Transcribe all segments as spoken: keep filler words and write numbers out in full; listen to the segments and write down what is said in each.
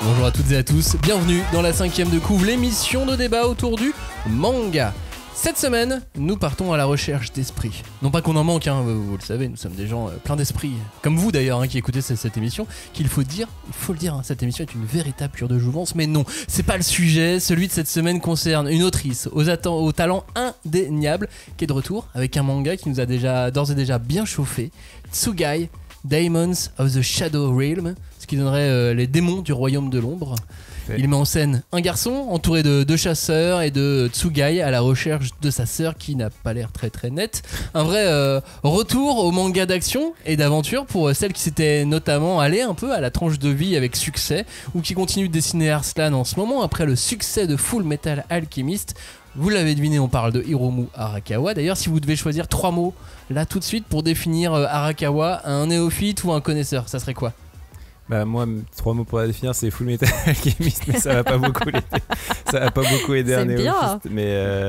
Bonjour à toutes et à tous, bienvenue dans la cinquième de couvre, l'émission de débat autour du manga. Cette semaine, nous partons à la recherche d'esprit. Non pas qu'on en manque, hein, vous, vous le savez, nous sommes des gens euh, pleins d'esprit, comme vous d'ailleurs hein, qui écoutez cette, cette émission, qu'il faut dire, il faut le dire, hein, cette émission est une véritable cure de jouvence, mais non, c'est pas le sujet. Celui de cette semaine concerne une autrice aux, atten- aux talents indéniables qui est de retour avec un manga qui nous a déjà d'ores et déjà bien chauffé, Tsugai, Demons of the Shadow Realm, ce qui donnerait euh, les démons du royaume de l'ombre. Okay. Il met en scène un garçon entouré de deux chasseurs et de Tsugai à la recherche de sa sœur qui n'a pas l'air très très nette. Un vrai euh, retour au manga d'action et d'aventure pour celle qui s'était notamment allée un peu à la tranche de vie avec succès ou qui continue de dessiner Arslan en ce moment après le succès de Full Metal Alchemist. Vous l'avez deviné, on parle de Hiromu Arakawa. D'ailleurs, si vous devez choisir trois mots là tout de suite pour définir euh, Arakawa, un néophyte ou un connaisseur, ça serait quoi ? Bah moi, trois mots pour la définir, c'est Full Metal Alchemist, mais ça va pas beaucoup aider. Ça va pas beaucoup aider un néophyte. Mais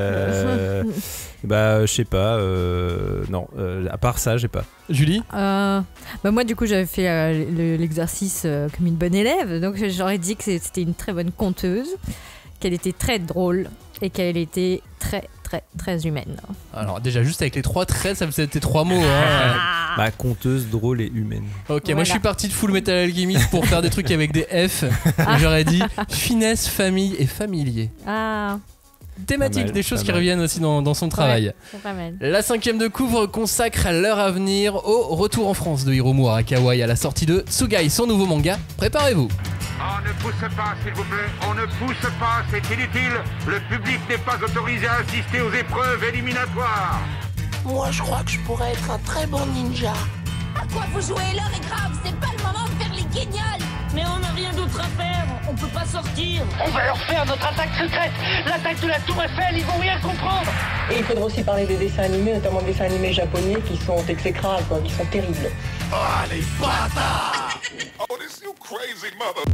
euh, bah je sais pas. Euh, non, euh, à part ça, j'ai pas. Julie euh, bah moi du coup j'avais fait euh, le, l'exercice euh, comme une bonne élève, donc j'aurais dit que c'était une très bonne conteuse, qu'elle était très drôle et qu'elle était très très très humaine. Alors déjà juste avec les trois traits, ça faisait trois mots. Hein. Bah conteuse, drôle et humaine. Ok, voilà. Moi je suis parti de Full Metal Alchemist pour faire des trucs avec des F. Et j'aurais dit finesse, famille et familier. Ah. Thématique, mal, des choses qui mal. reviennent aussi dans, dans son travail. Ouais, c'est pas mal. La cinquième de couvre consacre l'heure à venir au retour en France de Hiromu Arakawa et à la sortie de Tsugai, son nouveau manga. Préparez-vous. On ne pousse pas, s'il vous plaît. On ne pousse pas, c'est inutile. Le public n'est pas autorisé à assister aux épreuves éliminatoires. Moi, je crois que je pourrais être un très bon ninja. À quoi vous jouez? L'heure est grave, c'est pas le moment de faire les guignols. Mais on n'a rien d'autre à faire, on peut pas sortir. On va leur faire notre attaque secrète, l'attaque de la Tour Eiffel, ils vont rien comprendre. Et il faudra aussi parler des dessins animés, notamment des dessins animés japonais qui sont exécrables, quoi, qui sont terribles. Oh, les bâtards! Oh, this you crazy mother...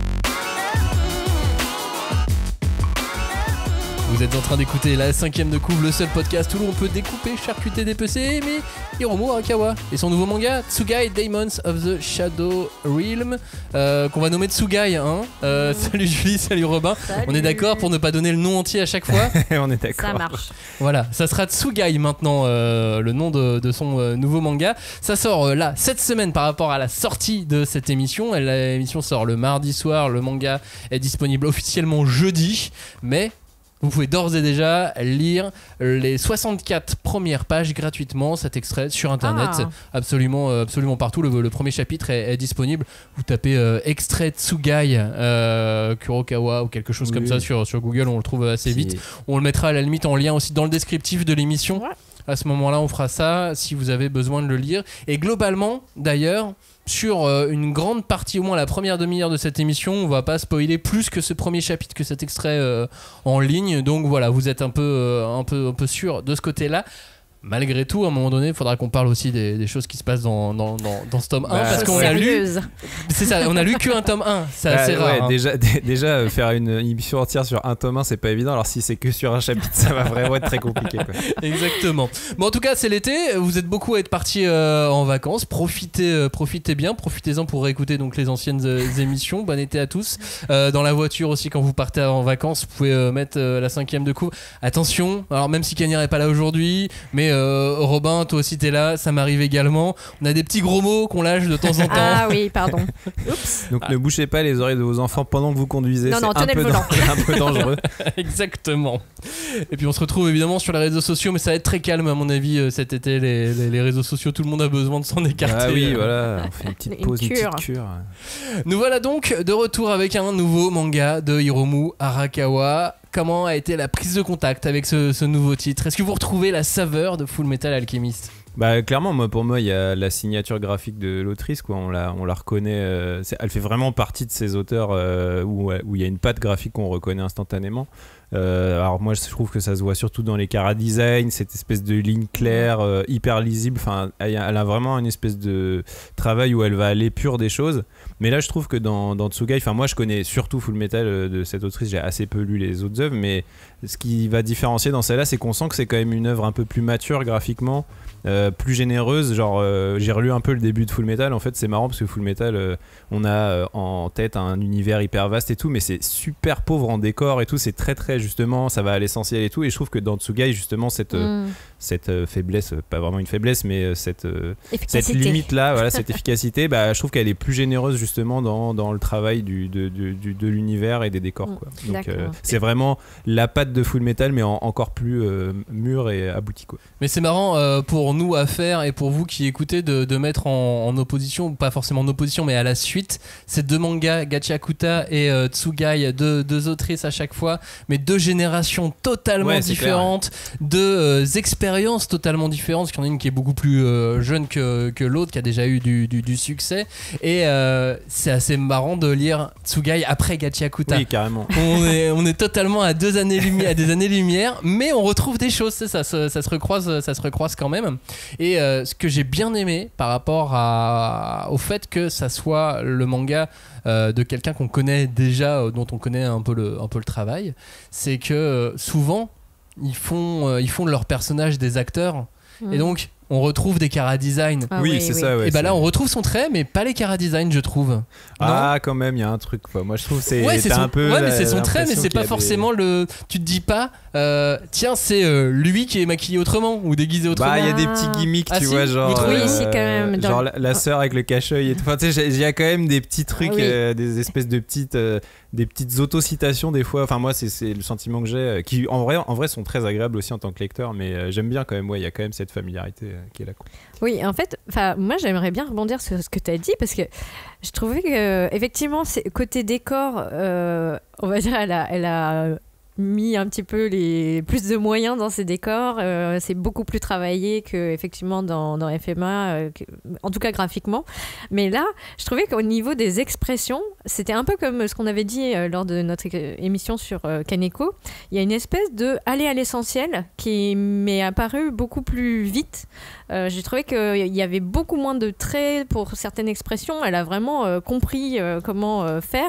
Vous êtes en train d'écouter la cinquième de couvre, le seul podcast où l'on peut découper, charcuter, dépecer, mais Hiromu Arakawa et son nouveau manga Tsugai Demons of the Shadow Realm, euh, qu'on va nommer Tsugai. Hein euh, mmh. Salut Julie, salut Robin. Salut. On est d'accord pour ne pas donner le nom entier à chaque fois. On est d'accord. Ça marche. Voilà, ça sera Tsugai maintenant, euh, le nom de, de son euh, nouveau manga. Ça sort euh, là cette semaine par rapport à la sortie de cette émission. L'émission sort le mardi soir, le manga est disponible officiellement jeudi, mais vous pouvez d'ores et déjà lire les soixante-quatre premières pages gratuitement, cet extrait sur internet, ah. absolument, absolument partout. Le, le premier chapitre est, est disponible. Vous tapez euh, extrait Tsugai euh, Kurokawa ou quelque chose oui. comme ça sur, sur Google, on le trouve assez si. vite. On le mettra à la limite en lien aussi dans le descriptif de l'émission. Ouais. À ce moment-là, on fera ça si vous avez besoin de le lire. Et globalement, d'ailleurs, sur euh, une grande partie, au moins la première demi-heure de cette émission, on va pas spoiler plus que ce premier chapitre, que cet extrait euh, en ligne. Donc voilà, vous êtes un peu, euh, un peu, un peu sûr de ce côté-là. Malgré tout, à un moment donné, il faudra qu'on parle aussi des, des choses qui se passent dans, dans, dans, dans ce tome bah, un. Parce qu'on a lu. C'est ça, on a lu qu'un tome un. C'est bah, assez rare. Ouais, hein. Déjà, d- déjà euh, faire une émission entière sur un tome un, c'est pas évident. Alors si c'est que sur un chapitre, ça va vraiment être très compliqué. Quoi. Exactement. Bon, en tout cas, c'est l'été. Vous êtes beaucoup à être partis euh, en vacances. Profitez, euh, profitez bien. Profitez-en pour réécouter donc, les anciennes euh, émissions. Bon été à tous. Euh, dans la voiture aussi, quand vous partez en vacances, vous pouvez euh, mettre euh, la cinquième de coup. Attention, alors même si Kanyar n'est pas là aujourd'hui, mais. Euh, Robin, toi aussi t'es là, ça m'arrive également. On a des petits gros mots qu'on lâche de temps en temps. Ah oui, pardon. Oups. Donc ah. ne bouchez pas les oreilles de vos enfants pendant que vous conduisez. Non, c'est non, un, peu le volant. Dan- un peu dangereux. Exactement. Et puis on se retrouve évidemment sur les réseaux sociaux, mais ça va être très calme à mon avis cet été. Les, les, les réseaux sociaux, tout le monde a besoin de s'en écarter. Ah oui, voilà, on fait une petite pause, une, une petite cure. Nous voilà donc de retour avec un nouveau manga de Hiromu Arakawa. Comment a été la prise de contact avec ce, ce nouveau titre? Est-ce que vous retrouvez la saveur de Full Metal Alchemist? Bah clairement, moi pour moi il y a la signature graphique de l'autrice quoi. On la on la reconnaît. Euh, elle fait vraiment partie de ces auteurs euh, où où il y a une patte graphique qu'on reconnaît instantanément. Euh, alors moi, je trouve que ça se voit surtout dans les chara-design, cette espèce de ligne claire, euh, hyper lisible. Enfin, elle, elle a vraiment une espèce de travail où elle va à l'épure des choses. Mais là, je trouve que dans, dans Tsugai, enfin moi, je connais surtout Full Metal euh, de cette autrice. J'ai assez peu lu les autres œuvres, mais ce qui va différencier dans celle-là, c'est qu'on sent que c'est quand même une œuvre un peu plus mature graphiquement. Euh, plus généreuse, genre euh, j'ai relu un peu le début de Full Metal. En fait, c'est marrant parce que Full Metal, euh, on a euh, en tête un univers hyper vaste et tout, mais c'est super pauvre en décor et tout. C'est très très justement, ça va à l'essentiel et tout. Et je trouve que dans Tsugai, justement, cette euh, mm. cette euh, faiblesse, pas vraiment une faiblesse, mais euh, cette euh, cette limite là, voilà, cette efficacité, bah je trouve qu'elle est plus généreuse justement dans dans le travail du de du, du, de l'univers et des décors, mm. quoi. Donc euh, c'est vraiment la patte de Full Metal, mais en, encore plus euh, mûre et aboutie, quoi. Mais c'est marrant euh, pour nous à faire et pour vous qui écoutez de, de mettre en, en opposition, pas forcément en opposition mais à la suite, ces deux mangas, Gachiakuta et euh, Tsugai, deux, deux autrices à chaque fois, mais deux générations totalement ouais, différentes, clair. deux euh, expériences totalement différentes, parce qu'il y en a une qui est beaucoup plus euh, jeune que, que l'autre, qui a déjà eu du, du, du succès, et euh, c'est assez marrant de lire Tsugai après Gachiakuta. Oui, carrément. On est, on est totalement à deux années lumière, à des années-lumière, mais on retrouve des choses, c'est ça, ça, ça se recroise, ça se recroise quand même. Et euh, ce que j'ai bien aimé par rapport à, au fait que ça soit le manga euh, de quelqu'un qu'on connaît déjà, euh, dont on connaît un peu le, un peu le travail, c'est que euh, souvent ils font, euh, ils font de leurs personnages des acteurs. Mmh. Et donc on retrouve des chara-design. Ah, oui, oui, c'est oui. ça. Ouais, et bah là, on retrouve son trait, mais pas les chara-design, je trouve. Ah, non quand même, il y a un truc. Quoi. Moi, je trouve c'est. Ouais, c'est son, un peu ouais, mais c'est son trait, mais c'est pas forcément des... le. Tu te dis pas, euh, tiens, c'est euh, lui qui est maquillé autrement ou déguisé autrement. Bah, il y a des petits gimmicks, ah, tu si vois, genre. Oui, euh, c'est quand même. Genre la, la sœur avec le cache-œil et tout. Enfin, tu sais, il y a quand même des petits trucs, ah, oui. euh, des espèces de petites. Euh, des petites autocitations des fois, enfin moi c'est, c'est le sentiment que j'ai, qui en vrai, en vrai sont très agréables aussi en tant que lecteur, mais euh, j'aime bien quand même, ouais, il y a quand même cette familiarité euh, qui est là. Quoi. Oui, en fait, moi j'aimerais bien rebondir sur ce que tu as dit, parce que je trouvais que effectivement, c'est, côté décor, euh, on va dire, elle a, elle a mis un petit peu les plus de moyens dans ses décors, euh, c'est beaucoup plus travaillé que effectivement dans, dans F M A, euh, que, en tout cas graphiquement, mais là je trouvais qu'au niveau des expressions c'était un peu comme ce qu'on avait dit euh, lors de notre é- émission sur euh, Kaneko. Il y a une espèce de aller à l'essentiel qui m'est apparu beaucoup plus vite. Euh, j'ai trouvé qu'il y avait beaucoup moins de traits pour certaines expressions. Elle a vraiment euh, compris euh, comment euh, faire.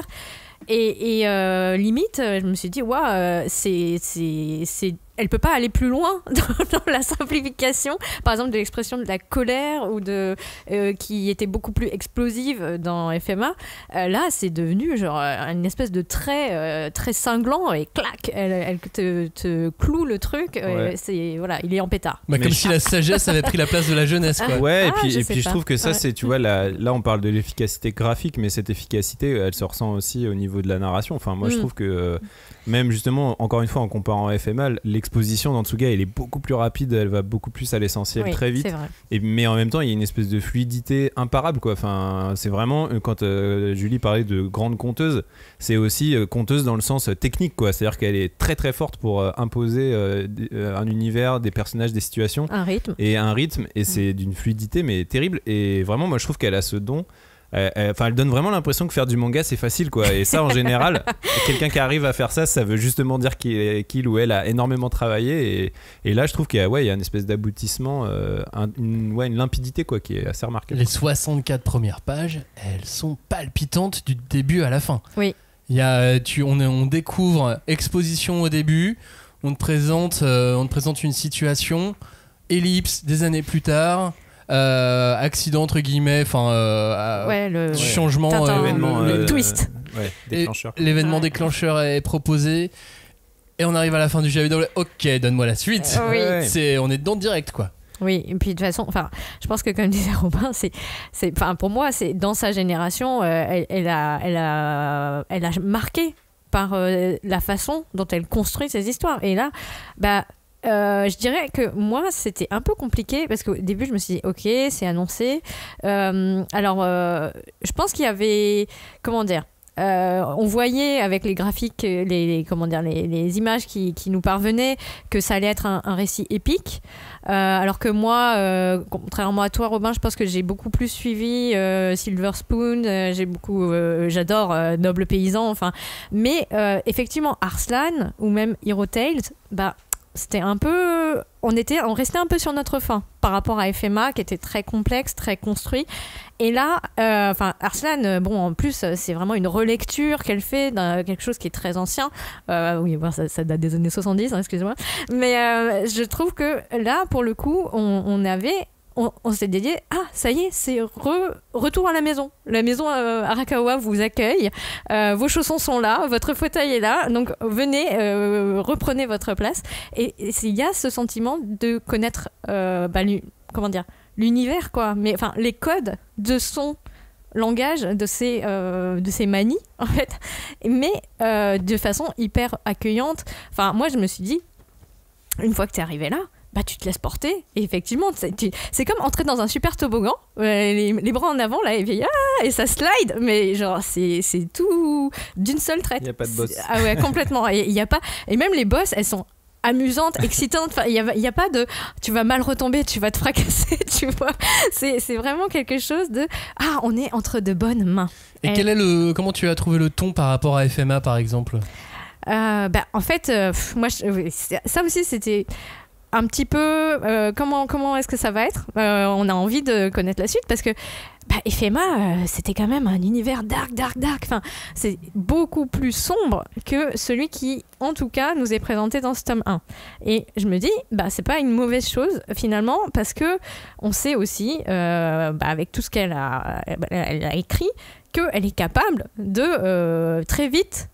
Et, et euh, limite, je me suis dit, waouh, euh, c'est, c'est, c'est, elle peut pas aller plus loin dans, dans la simplification, par exemple de l'expression de la colère ou de euh, qui était beaucoup plus explosive dans F M A. Euh, là, c'est devenu genre une espèce de trait euh, très cinglant et clac, elle, elle te, te cloue le truc. Euh, ouais. C'est voilà, il est en pétard. Bah, comme si la sagesse avait pris la place de la jeunesse, quoi. Ouais, ah, et puis je, et puis je trouve que ça, ouais. c'est, tu vois, là, là, on parle de l'efficacité graphique, mais cette efficacité, elle se ressent aussi au niveau de la narration. Enfin, moi, mm. je trouve que euh, même justement, encore une fois, en comparant à F M A, l'exposition dans Tsugai, elle est beaucoup plus rapide, elle va beaucoup plus à l'essentiel, oui, très vite. Et, mais en même temps, il y a une espèce de fluidité imparable, quoi. Enfin, c'est vraiment, quand euh, Julie parlait de grande conteuse, c'est aussi euh, conteuse dans le sens euh, technique, quoi. C'est-à-dire qu'elle est très très forte pour euh, imposer euh, euh, un univers, des personnages, des situations. Un rythme. Et un rythme, et c'est d'une fluidité, mais terrible. Et vraiment, moi, je trouve qu'elle a ce don. Enfin, elle, elle donne vraiment l'impression que faire du manga c'est facile, quoi. Et ça, en général, quelqu'un qui arrive à faire ça, ça veut justement dire qu'il, qu'il ou elle a énormément travaillé. Et, et là, je trouve qu'il y a, ouais, il y a une espèce d'aboutissement, euh, un, une, ouais, une limpidité, quoi, qui est assez remarquable. Les soixante-quatre premières pages, elles sont palpitantes du début à la fin. Oui. Il y a, tu, on, on découvre exposition au début, on te présente, euh, on te présente une situation, ellipse des années plus tard. Euh, accident entre guillemets, enfin euh, ouais, le changement, ouais. euh, événement, le, le euh, twist. Ouais, déclencheur. L'événement ouais. déclencheur est proposé et on arrive à la fin du jeu vidéo. Ok, donne-moi la suite. Euh, oui. C'est, on est dedans direct, quoi. Oui, et puis de toute façon, enfin, je pense que comme disait Robin, c'est, c'est, enfin, pour moi, c'est dans sa génération, euh, elle, elle a, elle a, elle a marqué par euh, la façon dont elle construit ses histoires. Et là, bah. Euh, je dirais que moi c'était un peu compliqué parce qu'au début je me suis dit ok c'est annoncé euh, alors euh, je pense qu'il y avait comment dire euh, on voyait avec les graphiques, les, les comment dire, les, les images qui, qui nous parvenaient que ça allait être un, un récit épique. Euh, alors que moi, euh, contrairement à toi, Robin, je pense que j'ai beaucoup plus suivi euh, Silver Spoon. Euh, j'ai beaucoup, euh, j'adore euh, Noble Paysan. Enfin, mais euh, effectivement, Arslan ou même Hero Tales, bah c'était un peu, on était, on restait un peu sur notre faim par rapport à F M A qui était très complexe, très construit. Et là, enfin euh, Arslan, bon en plus c'est vraiment une relecture qu'elle fait d'un quelque chose qui est très ancien. Euh, oui, bon, ça, ça date des années soixante-dix, hein, excusez-moi. Mais euh, je trouve que là, pour le coup, on, on avait On, on s'est dédié, ah ça y est, c'est re, retour à la maison. La maison euh, Arakawa vous accueille, euh, vos chaussons sont là, votre fauteuil est là, donc venez, euh, reprenez votre place. Et il y a ce sentiment de connaître, euh, bah, comment dire, l'univers quoi, mais enfin les codes de son langage, de ses, euh, de ses manies en fait, mais euh, de façon hyper accueillante. Enfin moi je me suis dit, une fois que t'es arrivé là, bah, tu te laisses porter et effectivement c'est, tu, c'est comme entrer dans un super toboggan, euh, les, les bras en avant là et, puis, ah, et ça slide, mais genre c'est, c'est tout d'une seule traite. Il n'y a pas de boss. Ah ouais, complètement. Et, y a pas, et même les boss, elles sont amusantes, excitantes. Enfin, il n'y a, y a pas de tu vas mal retomber, tu vas te fracasser, tu vois. C'est, c'est vraiment quelque chose de ah, on est entre de bonnes mains. Et, et quel est le, comment tu as trouvé le ton par rapport à F M A par exemple? euh, bah, En fait, euh, moi, je, ça aussi c'était un petit peu euh, comment, comment est-ce que ça va être, euh, on a envie de connaître la suite parce que bah, F M A euh, c'était quand même un univers dark dark dark, enfin, c'est beaucoup plus sombre que celui qui en tout cas nous est présenté dans ce tome un et je me dis bah, c'est pas une mauvaise chose finalement parce que on sait aussi euh, bah, avec tout ce qu'elle a, elle a écrit qu'elle est capable de euh, très vite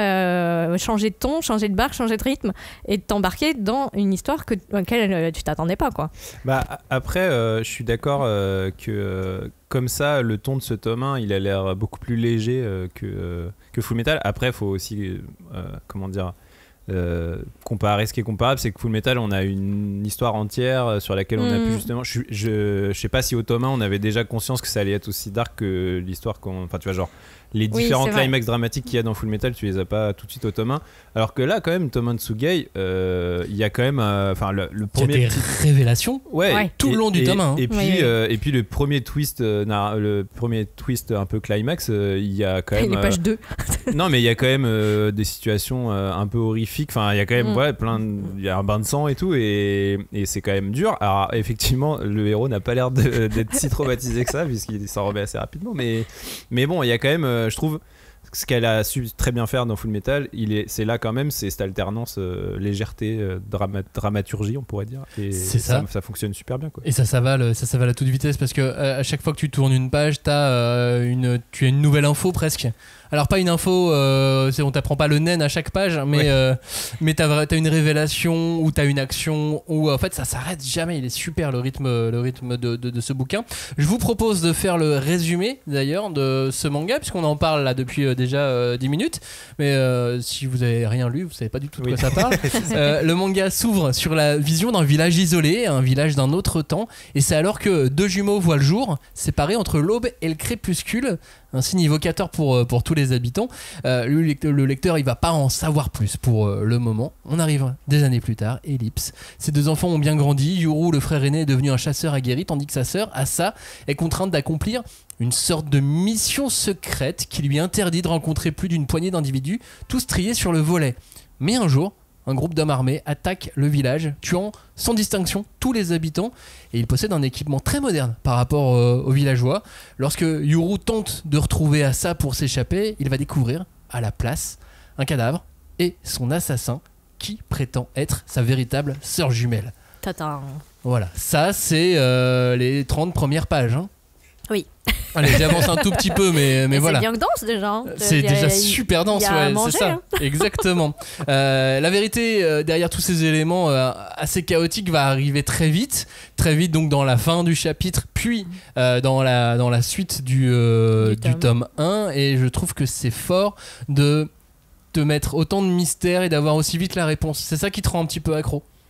Euh, changer de ton, changer de barque, changer de rythme et de t'embarquer dans une histoire que, à laquelle euh, tu t'attendais pas quoi. Bah, après euh, je suis d'accord euh, que euh, comme ça le ton de ce tome un il a l'air beaucoup plus léger euh, que, euh, que Full Metal. Après il faut aussi euh, comment dire euh, comparer ce qui est comparable, c'est que Full Metal on a une histoire entière sur laquelle on mmh. a pu justement je, je, je sais pas si au tome un on avait déjà conscience que ça allait être aussi dark que l'histoire qu'on, enfin tu vois genre les différents oui, climax dramatiques qu'il y a dans Full Metal, tu les as pas tout de suite au tome un. Alors que là, quand même, Tome un de Tsugai, euh, il y a quand même, enfin, euh, le, le premier. Il y a des petit... révélations. Ouais. ouais. Tout et, le long du et, tome un. Hein. Et puis, oui, oui. Euh, et puis le premier twist, euh, le premier twist un peu climax, euh, il y a quand même. Les pages deux. Euh, non, mais il y a quand même euh, des situations euh, un peu horrifiques. Enfin, il y a quand même, mm. ouais, plein, il y a un bain de sang et tout, et, et c'est quand même dur. Alors, effectivement, le héros n'a pas l'air de, d'être si traumatisé que ça, puisqu'il s'en remet assez rapidement. Mais, mais bon, il y a quand même, euh, je trouve. Ce qu'elle a su très bien faire dans Full Metal, il est, c'est là quand même, c'est cette alternance euh, légèreté, euh, drama, dramaturgie, on pourrait dire. Et c'est ça. ça. Ça fonctionne super bien, quoi. Et ça s'avale, ça s'avale à toute vitesse parce que euh, à chaque fois que tu tournes une page, t'as, euh, une, tu as une nouvelle info presque. Alors pas une info, euh, c'est, on t'apprend pas le naine à chaque page, mais, ouais. euh, mais t'as, t'as une révélation ou t'as une action où en fait ça s'arrête jamais. Il est super le rythme, le rythme de, de, de ce bouquin. Je vous propose de faire le résumé d'ailleurs de ce manga puisqu'on en parle là depuis euh, déjà euh, dix minutes. Mais euh, si vous avez rien lu, vous savez pas du tout de oui. quoi ça parle. euh, le manga s'ouvre sur la vision d'un village isolé, un village d'un autre temps, et c'est alors que deux jumeaux voient le jour, séparés entre l'aube et le crépuscule. Un signe évocateur pour, pour tous les habitants. Euh, le, lecteur, le lecteur, il va pas en savoir plus pour euh, le moment. On arrive des années plus tard, ellipse. Ces deux enfants ont bien grandi. Yuru, le frère aîné, est devenu un chasseur aguerri, tandis que sa sœur, Asa, est contrainte d'accomplir une sorte de mission secrète qui lui interdit de rencontrer plus d'une poignée d'individus, tous triés sur le volet. Mais un jour, un groupe d'hommes armés attaque le village, tuant sans distinction tous les habitants, et il possède un équipement très moderne par rapport euh, aux villageois. Lorsque Yuru tente de retrouver Asa pour s'échapper, il va découvrir à la place un cadavre et son assassin qui prétend être sa véritable sœur jumelle. Tata. Voilà, ça c'est euh, les trente premières pages. Hein. Oui. Allez, j'avance un tout petit peu, mais, mais, mais voilà. C'est bien dense déjà. Hein. C'est a, déjà a, super dense, ouais, manger, c'est ça. Hein. Exactement. euh, la vérité, euh, derrière tous ces éléments euh, assez chaotiques, va arriver très vite. Très vite, donc dans la fin du chapitre, puis euh, dans, la, dans la suite du, euh, du, du tome un. Et je trouve que c'est fort de te mettre autant de mystère et d'avoir aussi vite la réponse. C'est ça qui te rend un petit peu accro.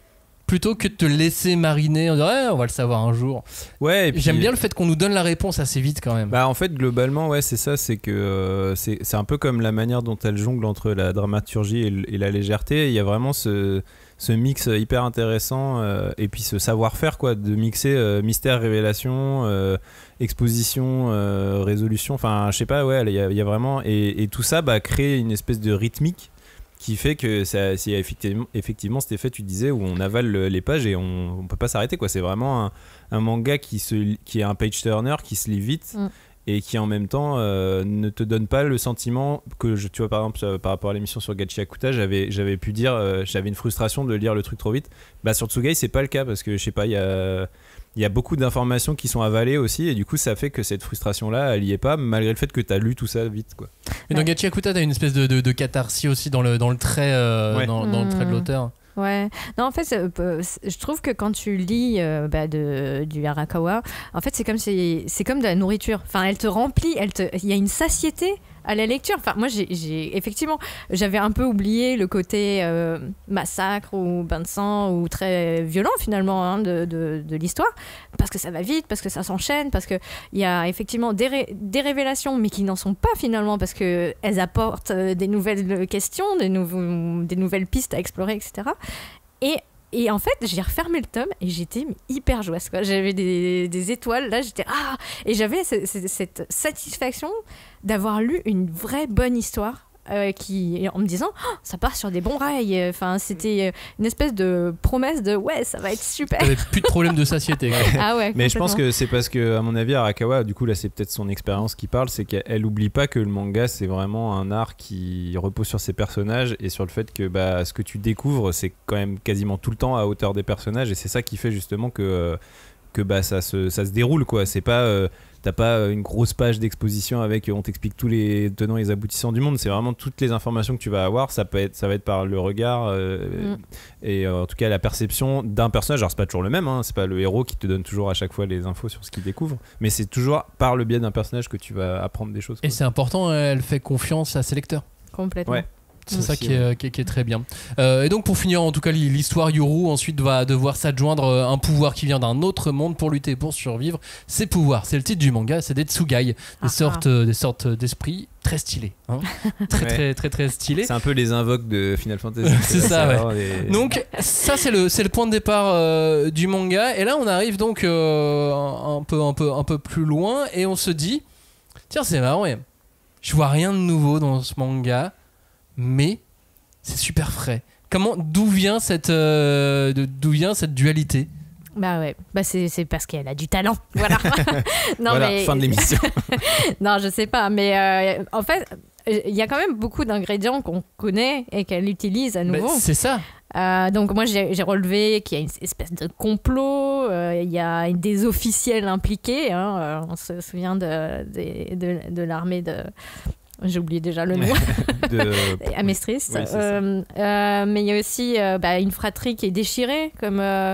plutôt que de te laisser mariner en disant ouais, on va le savoir un jour. Ouais, et puis, j'aime bien le fait qu'on nous donne la réponse assez vite quand même. Bah en fait globalement ouais c'est ça, c'est que euh, c'est, c'est un peu comme la manière dont elle jongle entre la dramaturgie et, et la légèreté. Il y a vraiment ce, ce mix hyper intéressant euh, et puis ce savoir-faire quoi, de mixer euh, mystère, révélation, euh, exposition, euh, résolution, enfin je sais pas, ouais il y, y a vraiment et, et tout ça bah, crée une espèce de rythmique qui fait que ça, c'est effectivement, effectivement cet effet tu disais où on avale le, les pages et on, on peut pas s'arrêter quoi. C'est vraiment un, un manga qui, se, qui est un page turner qui se lit vite mm. et qui en même temps euh, ne te donne pas le sentiment que je, tu vois par exemple par rapport à l'émission sur Gachiakuta j'avais, j'avais pu dire euh, j'avais une frustration de lire le truc trop vite. Bah sur Tsugai c'est pas le cas parce que je sais pas il y a il y a beaucoup d'informations qui sont avalées aussi et du coup ça fait que cette frustration là elle y est pas malgré le fait que tu as lu tout ça vite quoi. Mais dans Gachiakuta t'as une espèce de, de, de catharsis aussi dans le, dans le trait euh, ouais. dans, dans mmh. le trait de l'auteur. Ouais, non en fait c'est, je trouve que quand tu lis euh, bah, de, du Arakawa en fait c'est comme, c'est, c'est comme de la nourriture, enfin elle te remplit, elle te, il y a une satiété à la lecture. Enfin moi j'ai, j'ai effectivement j'avais un peu oublié le côté euh, massacre ou bain de sang ou très violent finalement hein, de, de, de l'histoire parce que ça va vite, parce que ça s'enchaîne, parce que il y a effectivement des, ré, des révélations mais qui n'en sont pas finalement parce que elles apportent des nouvelles questions, des, nouveaux, des nouvelles pistes à explorer, et cetera. Et Et en fait, j'ai refermé le tome et j'étais hyper joyeuse, quoi. J'avais des, des étoiles, là, j'étais ah et j'avais ce, ce, cette satisfaction d'avoir lu une vraie bonne histoire. Euh, qui, en me disant oh, ça part sur des bons rails, enfin c'était une espèce de promesse de ouais ça va être super. T'avais plus de problème de satiété. Ah ouais, mais je pense que c'est parce que à mon avis Arakawa du coup là c'est peut-être son expérience qui parle, c'est qu'elle oublie pas que le manga c'est vraiment un art qui repose sur ses personnages et sur le fait que bah, ce que tu découvres c'est quand même quasiment tout le temps à hauteur des personnages et c'est ça qui fait justement que, que bah, ça, se, ça se déroule quoi. C'est pas euh, t'as pas une grosse page d'exposition avec on t'explique tous les tenants et les aboutissants du monde, c'est vraiment toutes les informations que tu vas avoir, ça peut être, ça va être par le regard euh, mm. et euh, en tout cas la perception d'un personnage. Alors c'est pas toujours le même, hein, c'est pas le héros qui te donne toujours à chaque fois les infos sur ce qu'il découvre, mais c'est toujours par le biais d'un personnage que tu vas apprendre des choses quoi. Et c'est important, elle fait confiance à ses lecteurs. Complètement. Ouais. C'est aussi, ça qui est, qui, est, qui est très bien. Euh, et donc pour finir, en tout cas, l'histoire, Yuru ensuite va devoir s'adjoindre un pouvoir qui vient d'un autre monde pour lutter, pour survivre. Ces pouvoirs, c'est le titre du manga, c'est des Tsugai, des, ah sortes, ah. des sortes d'esprits très stylés. Hein très, ouais. très, très, très stylés. C'est un peu les invoques de Final Fantasy. C'est ça, ouais. Les... Donc ça, c'est le, c'est le point de départ euh, du manga. Et là, on arrive donc euh, un, un, peu, un, peu, un peu plus loin et on se dit, tiens, c'est marrant, ouais. Je vois rien de nouveau dans ce manga. Mais c'est super frais. Comment, d'où vient cette, euh, de, d'où vient cette dualité ? Bah ouais, bah c'est, c'est parce qu'elle a du talent. Voilà. non, voilà, mais... fin de l'émission. Non, je sais pas, mais euh, en fait, il y a quand même beaucoup d'ingrédients qu'on connaît et qu'elle utilise à nouveau. Bah, c'est ça. Euh, donc moi j'ai, j'ai relevé qu'il y a une espèce de complot, il euh, y a des officiels impliqués. Hein, euh, on se souvient de, de, de, de l'armée de... J'ai oublié déjà le nom. de... Amestris. Oui, euh, euh, mais il y a aussi euh, bah, une fratrie qui est déchirée. Comme, euh...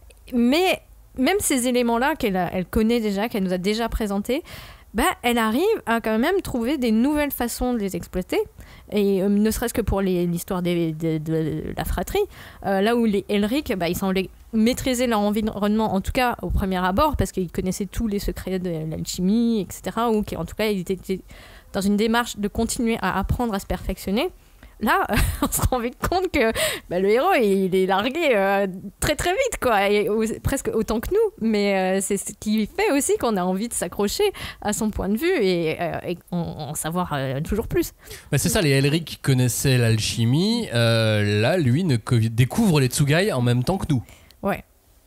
Mais même ces éléments-là qu'elle a, elle connaît déjà, qu'elle nous a déjà présentés, bah, elle arrive à quand même trouver des nouvelles façons de les exploiter. Et euh, ne serait-ce que pour les, l'histoire des, de, de la fratrie, euh, là où les Elric, bah, ils semblaient maîtriser leur environnement, en tout cas au premier abord, parce qu'ils connaissaient tous les secrets de l'alchimie, et cetera. Ou qu'en tout cas, ils étaient dans une démarche de continuer à apprendre à se perfectionner. Là, euh, on se rend vite compte que bah, le héros, il est largué euh, très très vite, quoi, et, ou, presque autant que nous. Mais euh, c'est ce qui fait aussi qu'on a envie de s'accrocher à son point de vue et, euh, et en, en savoir euh, toujours plus. Bah, c'est ça, les Elric connaissaient l'alchimie. Euh, là, lui, ne co- découvre les Tsugai en même temps que nous. Ouais.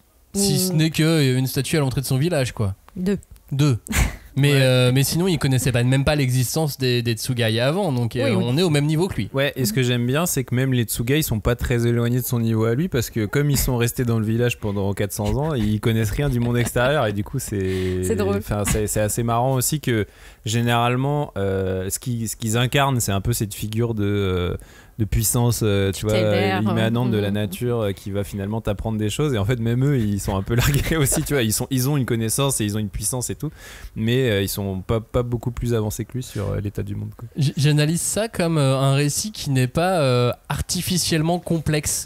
Si mmh. ce n'est qu'une statue à l'entrée de son village, quoi. Deux. Deux. Mais, ouais. euh, mais sinon, il connaissait pas, même pas l'existence des, des Tsugai avant, donc oui, euh, oui. on est au même niveau que lui. Ouais, et ce que j'aime bien, c'est que même les Tsugai sont pas très éloignés de son niveau à lui, parce que comme ils sont restés dans le village pendant quatre cents ans, ils connaissent rien du monde extérieur, et du coup, c'est, c'est drôle. Enfin, c'est, c'est assez marrant aussi que généralement, euh, ce, qu'ils, ce qu'ils incarnent, c'est un peu cette figure de. Euh, de puissance euh, tu vois immanente hein. de la nature euh, qui va finalement t'apprendre des choses, et en fait même eux ils sont un peu largués aussi, tu vois, ils, sont, ils ont une connaissance et ils ont une puissance et tout, mais euh, ils sont pas, pas beaucoup plus avancés que lui sur euh, l'état du monde, quoi. J'analyse ça comme euh, un récit qui n'est pas euh, artificiellement complexe.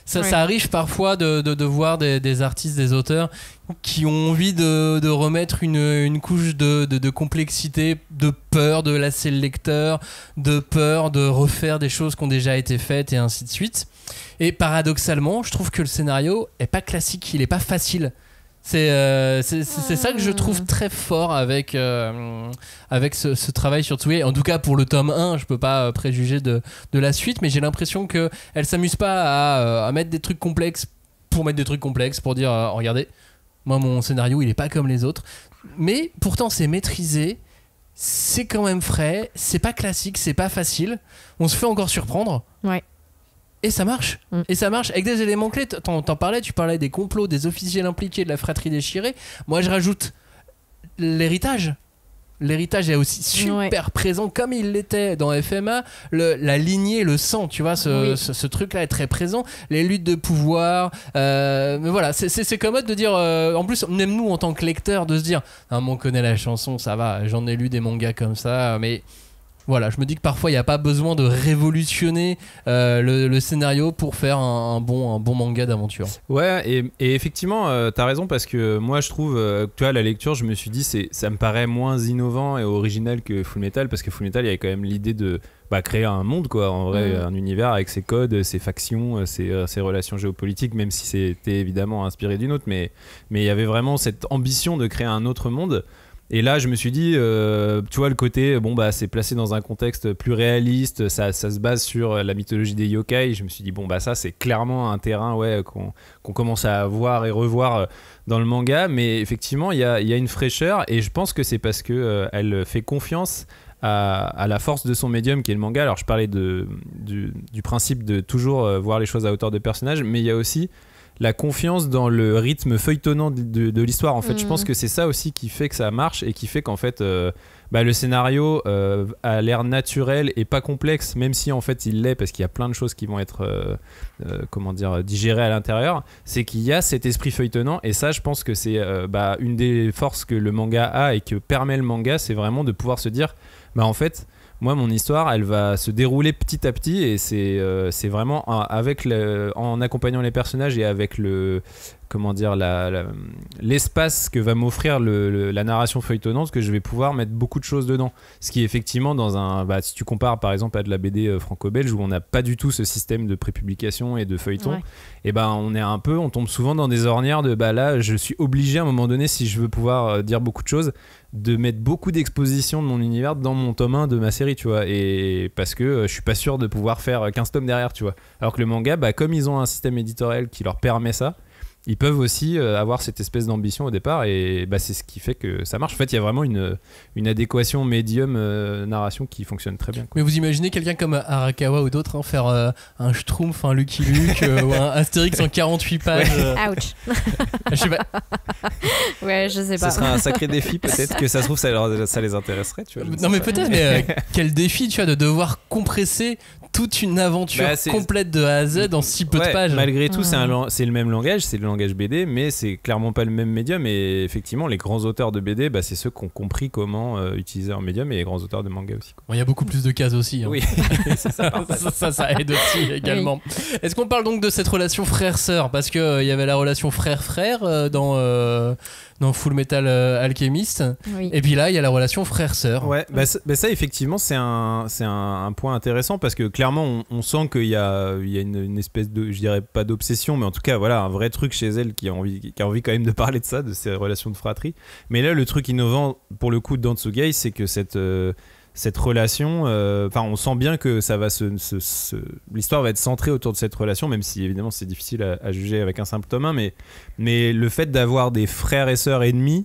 ça, Ouais. ça arrive parfois de, de, de voir des, des artistes, des auteurs qui ont envie de, de remettre une, une couche de, de, de complexité, de peur de lasser le lecteur, de peur de refaire des choses qui ont déjà été faites et ainsi de suite. Et paradoxalement, je trouve que le scénario est pas classique, il est pas facile. C'est, euh, c'est, c'est, c'est ça que je trouve très fort avec, euh, avec ce, ce travail sur Tsuye. En tout cas, pour le tome un, je peux pas préjuger de, de la suite, mais j'ai l'impression qu'elle s'amuse pas à, à mettre des trucs complexes pour mettre des trucs complexes, pour dire euh, regardez, moi mon scénario il est pas comme les autres. Mais pourtant, c'est maîtrisé, c'est quand même frais, c'est pas classique, c'est pas facile. On se fait encore surprendre. Ouais. Et ça marche, mm. et ça marche avec des éléments clés. T'en, t'en parlais, tu parlais des complots, des officiels impliqués, de la fratrie déchirée. Moi, je rajoute l'héritage. L'héritage est aussi super ouais. présent comme il l'était dans F M A. Le, la lignée, le sang, tu vois, ce, oui. ce, ce truc-là est très présent. Les luttes de pouvoir. Euh, mais voilà, c'est, c'est, c'est commode de dire. Euh, en plus, même nous, en tant que lecteurs, de se dire ah, on connaît la chanson, ça va, j'en ai lu des mangas comme ça, mais. Voilà, je me dis que parfois il n'y a pas besoin de révolutionner euh, le, le scénario pour faire un, un, bon, un bon manga d'aventure. Ouais, et, et effectivement, euh, t'as raison parce que moi je trouve, euh, tu vois, la lecture, je me suis dit, c'est, ça me paraît moins innovant et original que Fullmetal parce que Fullmetal, il y avait quand même l'idée de bah, créer un monde, quoi, en vrai, mmh. un univers avec ses codes, ses factions, ses, euh, ses relations géopolitiques, même si c'était évidemment inspiré d'une autre, mais mais il y avait vraiment cette ambition de créer un autre monde. Et là, je me suis dit, euh, tu vois, le côté, bon, bah, c'est placé dans un contexte plus réaliste, ça, ça se base sur la mythologie des yokai. Je me suis dit, bon, bah, ça, c'est clairement un terrain ouais, qu'on, qu'on commence à voir et revoir dans le manga. Mais effectivement, il y a, y a une fraîcheur et je pense que c'est parce qu'elle euh, fait confiance à, à la force de son médium qui est le manga. Alors, je parlais de, du, du principe de toujours voir les choses à hauteur de personnage, mais il y a aussi la confiance dans le rythme feuilletonnant de, de, de l'histoire en fait. Mmh. Je pense que c'est ça aussi qui fait que ça marche et qui fait qu'en fait euh, bah, le scénario euh, a l'air naturel et pas complexe, même si en fait il l'est parce qu'il y a plein de choses qui vont être euh, euh, comment dire, digérées à l'intérieur. C'est qu'il y a cet esprit feuilletonnant et ça je pense que c'est euh, bah, une des forces que le manga a et que permet le manga, c'est vraiment de pouvoir se dire bah en fait moi, mon histoire, elle va se dérouler petit à petit et c'est, euh, c'est vraiment avec le, en accompagnant les personnages et avec le, comment dire, la, la, l'espace que va m'offrir le, le, la narration feuilletonnante que je vais pouvoir mettre beaucoup de choses dedans. Ce qui est effectivement dans un, bah, si tu compares par exemple à de la B D franco-belge où on n'a pas du tout ce système de prépublication et de feuilleton, ouais. et ben on est un peu, on tombe souvent dans des ornières de bah là, je suis obligé à un moment donné si je veux pouvoir euh, dire beaucoup de choses, de mettre beaucoup d'exposition de mon univers dans mon tome un de ma série, tu vois, et parce que euh, je suis pas sûr de pouvoir faire quinze tomes derrière, tu vois. Alors que le manga, bah, comme ils ont un système éditorial qui leur permet ça, ils peuvent aussi euh, avoir cette espèce d'ambition au départ et bah, c'est ce qui fait que ça marche. En fait, il y a vraiment une, une adéquation médium-narration euh, qui fonctionne très bien, quoi. Mais vous imaginez quelqu'un comme Arakawa ou d'autres hein, faire euh, un Schtroumpf, un Lucky Luke euh, ou un Astérix en quarante-huit pages euh... Ouch. Je sais pas. Ouais, je sais pas. Ce sera un sacré défi, peut-être que ça se trouve, ça, leur, ça les intéresserait, tu vois. Non, mais peut-être, mais euh, quel défi, tu vois, de devoir compresser toute une aventure bah, complète de A à Z dans si peu ouais, de pages. Malgré tout, mmh. c'est, un, c'est le même langage, c'est le langage B D, mais c'est clairement pas le même médium. Et effectivement, les grands auteurs de B D, bah, c'est ceux qui ont compris comment euh, utiliser un médium, et les grands auteurs de manga aussi. Il bon, y a beaucoup plus de cases aussi. Hein. Oui, c'est ça, ça, ça, ça aide aussi également. Oui. Est-ce qu'on parle donc de cette relation frère-sœur ? Parce qu'il euh, y avait la relation frère-frère euh, dans, euh, dans Fullmetal euh, Alchemist. Oui. Et puis là, il y a la relation frère-sœur. Ouais, bah, ça, bah ça, effectivement, c'est un, c'est un, un point intéressant parce que clairement, on, on sent qu'il y a, il y a une, une espèce de, je dirais pas d'obsession, mais en tout cas, voilà, un vrai truc chez elle qui a envie, qui a envie quand même de parler de ça, de ces relations de fratrie. Mais là, le truc innovant pour le coup de Dantsugai, c'est que cette euh, cette relation, enfin, euh, on sent bien que ça va se, se, se, l'histoire va être centrée autour de cette relation, même si évidemment c'est difficile à, à juger avec un simple tome un, mais mais le fait d'avoir des frères et sœurs ennemis,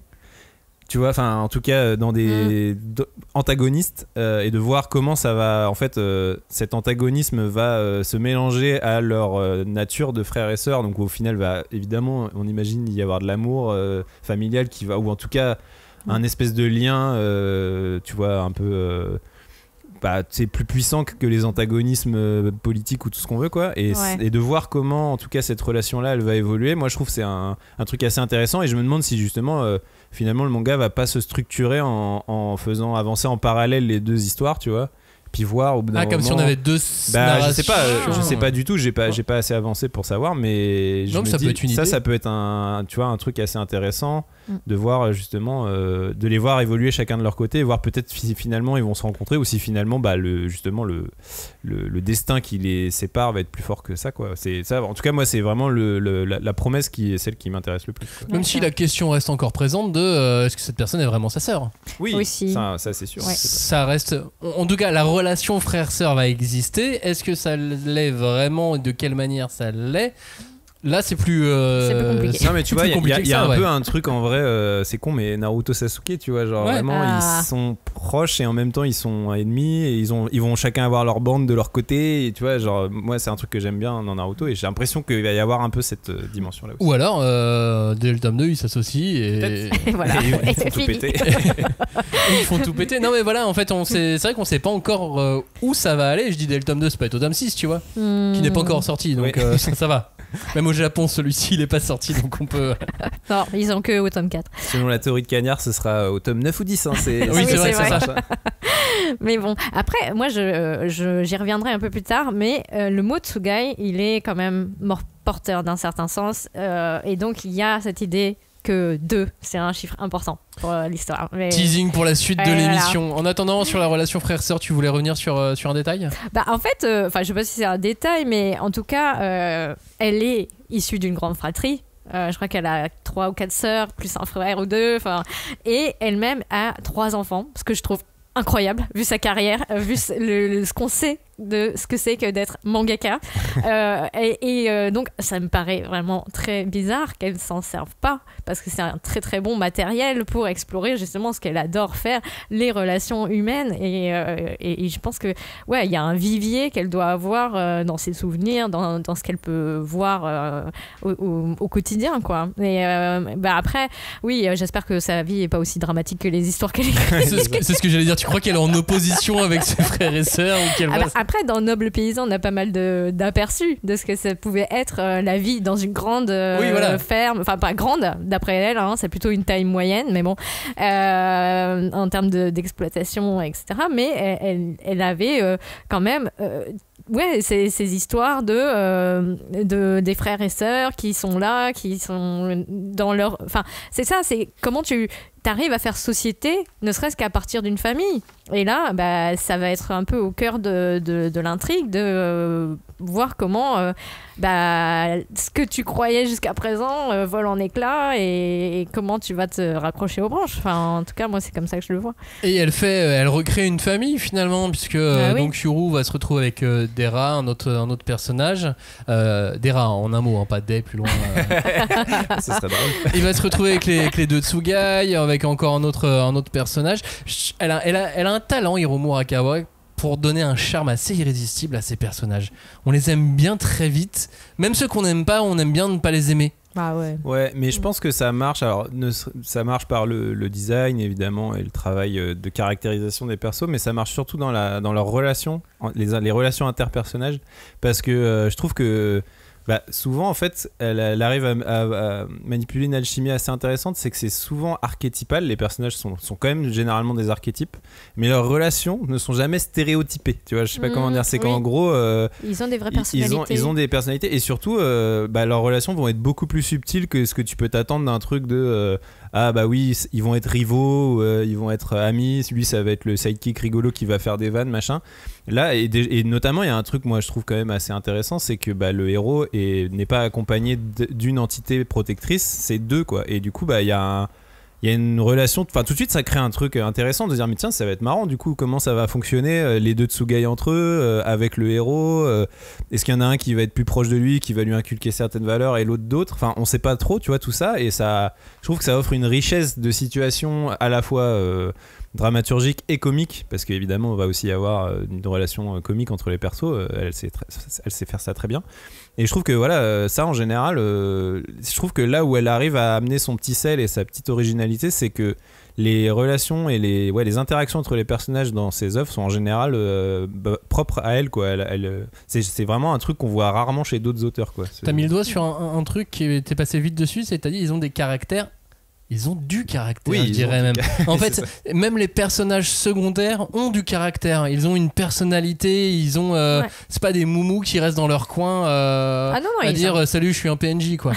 tu vois, enfin en tout cas dans des mmh. antagonistes euh, et de voir comment ça va, en fait, euh, cet antagonisme va euh, se mélanger à leur euh, nature de frères et sœurs. Donc au final, va évidemment, on imagine y avoir de l'amour euh, familial qui va, ou en tout cas mmh. un espèce de lien, euh, tu vois, un peu. Euh, bah, c'est plus puissant que les antagonismes euh, politiques ou tout ce qu'on veut, quoi, et, ouais. et de voir comment en tout cas cette relation là elle va évoluer, moi je trouve que c'est un, un truc assez intéressant et je me demande si justement euh, finalement le manga va pas se structurer en, en faisant avancer en parallèle les deux histoires, tu vois, puis voir au bout d'un ah, moment. comme si on avait deux bah, je sais pas, euh, je narrations. sais pas du tout, j'ai pas, j'ai pas assez avancé pour savoir, mais je Non, me ça dis, peut être une ça, idée. ça peut être un, tu vois, un truc assez intéressant Mm. de voir justement, euh, de les voir évoluer chacun de leur côté, et voir peut-être si finalement ils vont se rencontrer ou si finalement, bah, le, justement le, le, le destin qui les sépare va être plus fort que ça, quoi. C'est ça. En tout cas, moi, c'est vraiment le, le, la, la promesse qui est celle qui m'intéresse le plus, quoi. Même si la question reste encore présente de euh, est-ce que cette personne est vraiment sa sœur. Oui, Aussi. ça, ça c'est sûr. Ouais. c'est Ça reste. En tout cas, la relation frère-sœur va exister. Est-ce que ça l'est vraiment et de quelle manière ça l'est? Là, c'est plus. Euh, C'est plus compliqué. Non mais tu vois, il y a, y a- y a un ouais. peu un truc en vrai, euh, c'est con, mais Naruto Sasuke, tu vois, genre Ouais. vraiment Ah. ils sont proches et en même temps ils sont ennemis et ils ont, ils vont chacun avoir leur bande de leur côté, et tu vois, genre moi c'est un truc que j'aime bien dans Naruto et j'ai l'impression qu'il va y avoir un peu cette euh, dimension là aussi. Ou alors, euh, dès le tome deux, ils s'associent et. Peut-être. Et voilà. Et ils Et font c'est tout fini. péter. Et ils font tout péter. Non, mais voilà, en fait, on sait, c'est vrai qu'on sait pas encore euh, où ça va aller. Je dis dès le tome deux, c'est pas être au tome six, tu vois, Hmm. qui n'est pas encore sorti, donc Oui. euh, ça, ça va. Même au Japon, celui-ci, il est pas sorti, donc on peut. Non, ils ont que au tome quatre. Selon la théorie de Cagnard, ce sera au tome neuf ou dix, hein, c'est, Oui, c'est vrai, c'est c'est vrai. ça. Mais bon, après, moi, je, je- j'y reviendrai un peu plus tard, mais euh, le mot Tsugai, il est quand même mort- porteur d'un certain sens, euh, et donc il y a cette idée que deux, c'est un chiffre important pour euh, l'histoire. Mais, Teasing pour la suite de Ouais, l'émission. En attendant, sur la relation frère-sœur, tu voulais revenir sur, euh, sur un détail? bah, en fait, euh, enfin, je sais pas si c'est un détail, mais en tout cas, euh, elle est issue d'une grande fratrie. Euh, je crois qu'elle a trois ou quatre sœurs, plus un frère ou deux, enfin, et elle-même a trois enfants, ce que je trouve incroyable, vu sa carrière, euh, vu ce, le- le- ce qu'on sait de ce que c'est que d'être mangaka. Euh, et et, euh, donc, ça me paraît vraiment très bizarre qu'elle s'en serve pas, parce que c'est un très très bon matériel pour explorer justement ce qu'elle adore faire, les relations humaines. Et, euh, et, et je pense que, ouais, il y a un vivier qu'elle doit avoir euh, dans ses souvenirs, dans, dans ce qu'elle peut voir euh, au, au- au quotidien, quoi. Et euh, bah après, oui, euh, j'espère que sa vie est pas aussi dramatique que les histoires qu'elle écrit. C'est ce que- c'est ce que j'allais dire. Tu crois qu'elle est en opposition avec ses frères et sœurs ou qu'elle Ah va- bah, après, dans Noble Paysan, on a pas mal de- d'aperçus de ce que ça pouvait être euh, la vie dans une grande euh, Oui, voilà. ferme. Enfin, pas grande, d'après elle, hein, c'est plutôt une taille moyenne, mais bon, euh, en termes de- d'exploitation, et cetera. Mais elle, elle- elle avait euh, quand même. euh, Ouais, ces, ces histoires de, euh, de des frères et sœurs qui sont là, qui sont dans leur. Enfin, c'est ça, c'est comment tu arrives à faire société, ne serait-ce qu'à partir d'une famille. Et là, bah, ça va être un peu au cœur de, de, de l'intrigue, de euh, voir comment euh, bah, ce que tu croyais jusqu'à présent euh, vole en éclats et, et comment tu vas te raccrocher aux branches. Enfin, en tout cas, moi, c'est comme ça que je le vois. Et elle fait, elle recrée une famille finalement, puisque euh, Ah oui. donc Yuru va se retrouver avec euh, Dera, un autre, un autre personnage. Euh, Dera en un mot, hein, pas Day plus loin. euh. Ce serait drôle. Il va se retrouver avec les, avec les deux Tsugai, avec encore un autre, un autre personnage. Ch- Elle a, elle a, elle a un talent, Hiromu Arakawa, pour donner un charme assez irrésistible à ses personnages. On les aime bien très vite. Même ceux qu'on n'aime pas, on aime bien ne pas les aimer. Bah ouais. Ouais, mais je pense que ça marche. Alors, ne ser- ça marche par le, le design évidemment et le travail euh, de caractérisation des persos, mais ça marche surtout dans la dans leurs relations, en- les les relations interpersonnages, parce que euh, je trouve que bah, souvent en fait, elle, elle arrive à, à- à manipuler une alchimie assez intéressante. C'est que c'est souvent archétypal. Les personnages sont sont quand même généralement des archétypes, mais leurs relations ne sont jamais stéréotypées. Tu vois, je sais pas Mmh, comment dire. C'est oui. qu'en gros. euh, Ils ont des vraies Ils- personnalités. Ils ont, ils ont des personnalités et surtout euh, bah, leurs relations vont être beaucoup plus subtiles que ce que tu peux t'attendre d'un truc de euh, ah bah oui ils vont être rivaux, ou, euh, ils vont être amis, lui ça va être le sidekick rigolo qui va faire des vannes machin. Là et, dé- et notamment il y a un truc moi je trouve quand même assez intéressant, c'est que bah, le héros est- n'est pas accompagné d- d'une entité protectrice, c'est deux quoi, et du coup bah il y a un il y a une relation, enfin tout de suite ça crée un truc intéressant de dire mais tiens ça va être marrant du coup comment ça va fonctionner euh, les deux Tsugai entre eux euh, avec le héros, euh, est-ce qu'il y en a un qui va être plus proche de lui, qui va lui inculquer certaines valeurs et l'autre d'autres, enfin on sait pas trop tu vois tout ça, et ça je trouve que ça offre une richesse de situations à la fois euh, dramaturgique et comique, parce qu'évidemment on va aussi avoir euh, une relation euh, comique entre les persos, euh, elle, sait très- elle sait faire ça très bien. Et je trouve que voilà, euh, ça en général, euh, je trouve que là où elle arrive à amener son petit sel et sa petite originalité, c'est que les relations et les, ouais, les interactions entre les personnages dans ses œuvres sont en général euh, bah, propres à elle, quoi. Elle, elle, euh, c'est, c'est vraiment un truc qu'on voit rarement chez d'autres auteurs, quoi. C'est- T'as mis le doigt sur un, un truc qui était passé vite dessus, c'est-à-dire ils ont des caractères ils ont du caractère, oui, je dirais même. En fait, ça. même les personnages secondaires ont du caractère. Ils ont une personnalité. Ils ont. Euh, ouais. C'est pas des moumous qui restent dans leur coin euh, ah non, non, à dire ont... salut, je suis un P N J, quoi.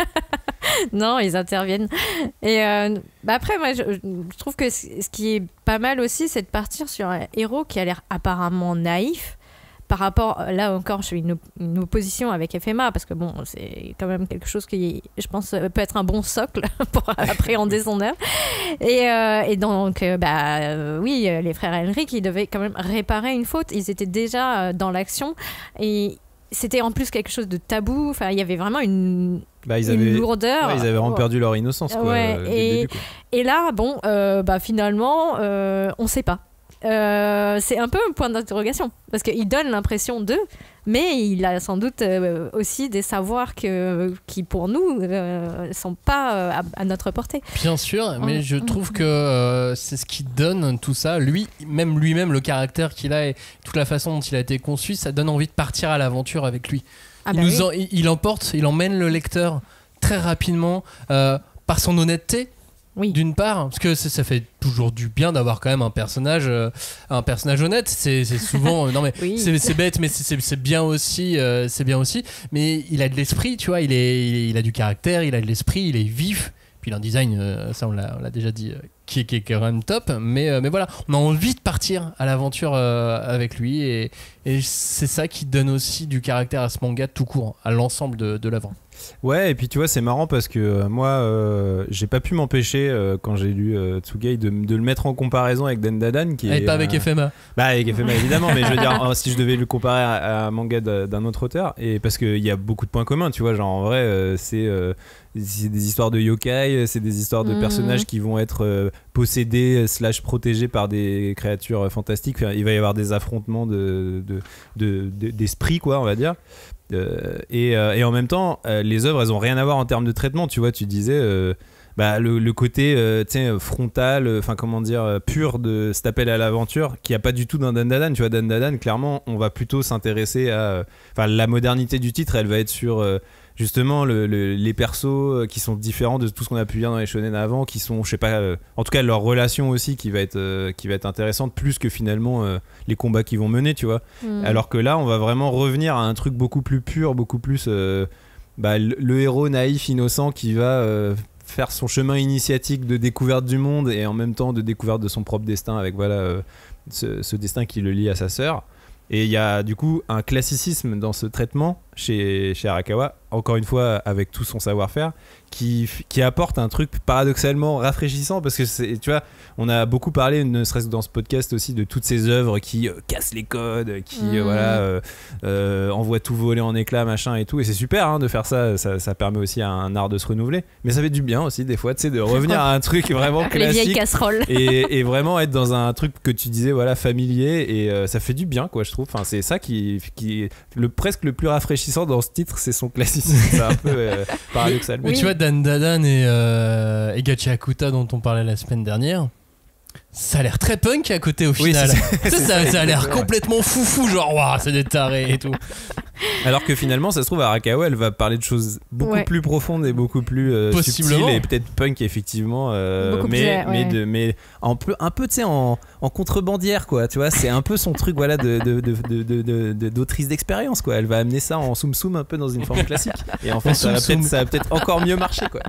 Non, ils interviennent. Et euh, bah après, moi, je, je trouve que c- ce qui est pas mal aussi, c'est de partir sur un héros qui a l'air apparemment naïf. Par rapport, là encore, je fais une, une opposition avec F M A parce que bon, c'est quand même quelque chose qui, je pense, peut être un bon socle pour appréhender son œuvre. Et, euh, et donc, euh, bah euh, oui, les frères Henry qui devaient quand même réparer une faute. Ils étaient déjà dans l'action et c'était en plus quelque chose de tabou. Enfin, il y avait vraiment une, bah, ils une avaient, lourdeur. Ouais, ils avaient vraiment perdu leur innocence, quoi. Ouais, euh, et, début, quoi. Et là, bon, euh, bah finalement, euh, on sait pas. Euh, c'est un peu un point d'interrogation parce qu'il donne l'impression d'eux, mais il a sans doute euh, aussi des savoirs que, qui pour nous ne euh, sont pas euh, à, à notre portée. Bien sûr, mais je trouve que euh, c'est ce qui donne tout ça. Lui, même lui-même, le caractère qu'il a et toute la façon dont il a été conçu, ça donne envie de partir à l'aventure avec lui. Ah il, bah nous oui. en, il, il emporte, il emmène le lecteur très rapidement euh, par son honnêteté. Oui. D'une part, parce que ça, ça fait toujours du bien d'avoir quand même un personnage, euh, un personnage honnête. C'est, c'est souvent, euh, non mais oui. c'est, c'est bête, mais c'est, c'est, c'est bien aussi, euh, c'est bien aussi. Mais il a de l'esprit, tu vois. Il est, il, est, il a du caractère, il a de l'esprit, il est vif. Puis il a un design, euh, ça on l'a, on l'a déjà dit, euh, qui, est, qui est quand même top. Mais, euh, mais voilà, on a envie de partir à l'aventure euh, avec lui, et, et c'est ça qui donne aussi du caractère à ce manga tout court, à l'ensemble de, de l'œuvre. Ouais, et puis tu vois, c'est marrant parce que euh, moi, euh, j'ai pas pu m'empêcher euh, quand j'ai lu euh, Tsugai de, de le mettre en comparaison avec Dandadan, qui et est pas euh, avec F M A. Bah avec F M A évidemment, mais je veux dire, si je devais le comparer à, à un manga d'un autre auteur, et parce qu'il y a beaucoup de points communs, tu vois, genre en vrai, euh, c'est euh, c'est des histoires de yokai, c'est des histoires de mmh. personnages qui vont être euh, possédés slash protégés par des créatures fantastiques. Enfin, il va y avoir des affrontements de, de, de, de, d'esprit, quoi, on va dire. Euh, et, euh, et en même temps, euh, les œuvres, elles ont rien à voir en termes de traitement. Tu vois, tu disais euh, bah, le, le côté euh, frontal, enfin euh, comment dire, euh, pur de cet appel à l'aventure, qui a pas du tout dans Dandadan. Tu vois, Dandadan, clairement, on va plutôt s'intéresser à, enfin, euh, la modernité du titre, elle va être sur euh, justement le, le, les persos qui sont différents de tout ce qu'on a pu lire dans les shonen avant, qui sont, je sais pas, euh, en tout cas leur relation aussi qui va être euh, qui va être intéressante, plus que finalement euh, les combats qu'ils vont mener, tu vois. Mm. Alors que là, on va vraiment revenir à un truc beaucoup plus pur, beaucoup plus euh, bah, le, le héros naïf, innocent qui va euh, faire son chemin initiatique de découverte du monde et en même temps de découverte de son propre destin avec voilà euh, ce, ce destin qui le lie à sa sœur. Et il y a du coup un classicisme dans ce traitement chez, chez Arakawa, encore une fois avec tout son savoir-faire, qui, qui apporte un truc paradoxalement rafraîchissant, parce que c'est, tu vois, on a beaucoup parlé, ne serait-ce que dans ce podcast aussi, de toutes ces œuvres qui euh, cassent les codes, qui mmh. euh, voilà, euh, euh, envoient tout voler en éclats, machin et tout, et c'est super hein, de faire ça, ça, ça permet aussi à un art de se renouveler, mais ça fait du bien aussi des fois, tu sais, de revenir à un truc vraiment classique, les vieilles casseroles, et, et vraiment être dans un truc que tu disais, voilà, familier, et euh, ça fait du bien, quoi, je trouve. Enfin, c'est ça qui, qui le presque le plus rafraîchissant dans ce titre, c'est son classicisme. C'est un peu euh, paradoxal. Mais oui. Tu vois, Dandadan et, euh, et Gachiakuta dont on parlait la semaine dernière, ça a l'air très punk à côté au final. Oui, c'est, c'est, ça, ça, ça a l'air complètement foufou, genre waouh, c'est des tarés et tout. Alors que finalement, ça se trouve, Arakawa, elle va parler de choses beaucoup ouais. plus profondes et beaucoup plus euh, subtiles et peut-être punk effectivement, euh, mais plus, ouais. mais de mais un peu un peu tu sais en, en contrebandière quoi, tu vois, c'est un peu son truc voilà de de, de, de, de, de, de d'autrice d'expérience quoi. Elle va amener ça en soum soum un peu dans une forme classique et en fait ça va peut-être ça va peut-être encore mieux marcher quoi.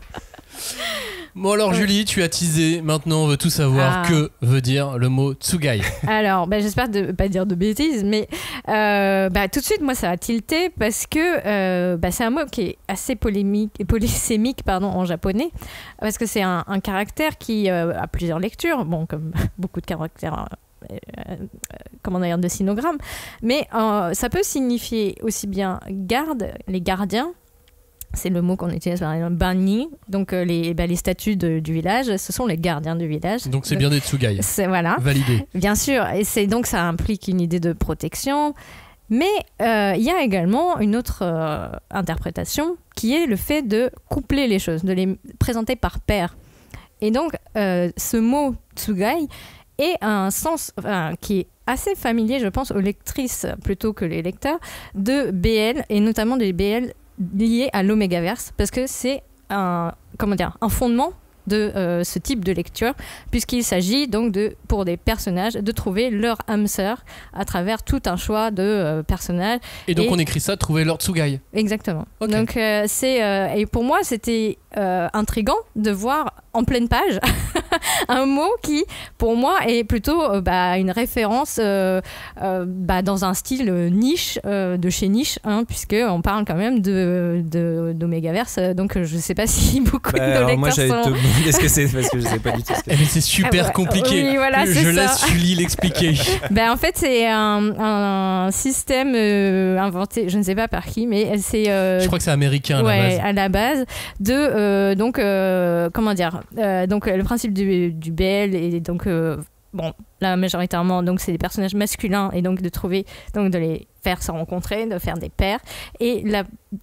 Bon alors ouais. Julie, tu as teasé, maintenant on veut tout savoir, ah. que veut dire le mot Tsugai. Alors bah, j'espère ne pas dire de bêtises, mais euh, bah, tout de suite moi ça a tilté parce que euh, bah, c'est un mot qui est assez polémique, polysémique pardon, en japonais, parce que c'est un, un caractère qui euh, a plusieurs lectures, bon comme beaucoup de caractères euh, euh, comment dire de sinogrammes, mais euh, ça peut signifier aussi bien garde, les gardiens. C'est le mot qu'on utilise par exemple, Banni, donc euh, les, bah, les statues de, du village, ce sont les gardiens du village. Donc c'est donc, bien des Tsugai. C'est, voilà. Validé. Bien sûr, et c'est, donc ça implique une idée de protection, mais il euh, y a également une autre euh, interprétation qui est le fait de coupler les choses, de les présenter par paire. Et donc euh, ce mot Tsugai est un sens enfin, qui est assez familier, je pense, aux lectrices plutôt que les lecteurs, de B L, et notamment des B L lié à l'Omégaverse, parce que c'est un, comment dire, un fondement de euh, ce type de lecture, puisqu'il s'agit donc de, pour des personnages, de trouver leur âme sœur à travers tout un choix de euh, personnages. Et donc et... on écrit ça, trouver Lord Tsugai. Exactement. Okay. Donc euh, c'est euh, et pour moi c'était euh, intriguant de voir en pleine page un mot qui pour moi est plutôt euh, bah, une référence euh, euh, bah, dans un style niche euh, de chez niche, hein, puisque on parle quand même de, de d'Omegaverse, donc je sais pas si beaucoup bah, de nos lecteurs moi j'allais sont... te demander ce que c'est parce que je sais pas du tout ce que c'est. Mais c'est super ah ouais, compliqué. Oui, voilà, je c'est laisse ça. Julie l'expliquer. Ben en fait c'est un, un système euh, inventé, je ne sais pas par qui, mais c'est. Euh, je crois que c'est américain ouais, à la base. À la base de euh, donc euh, comment dire euh, donc le principe du, du B L et donc euh, bon là majoritairement donc c'est des personnages masculins et donc de trouver donc de les faire se rencontrer, de faire des paires et la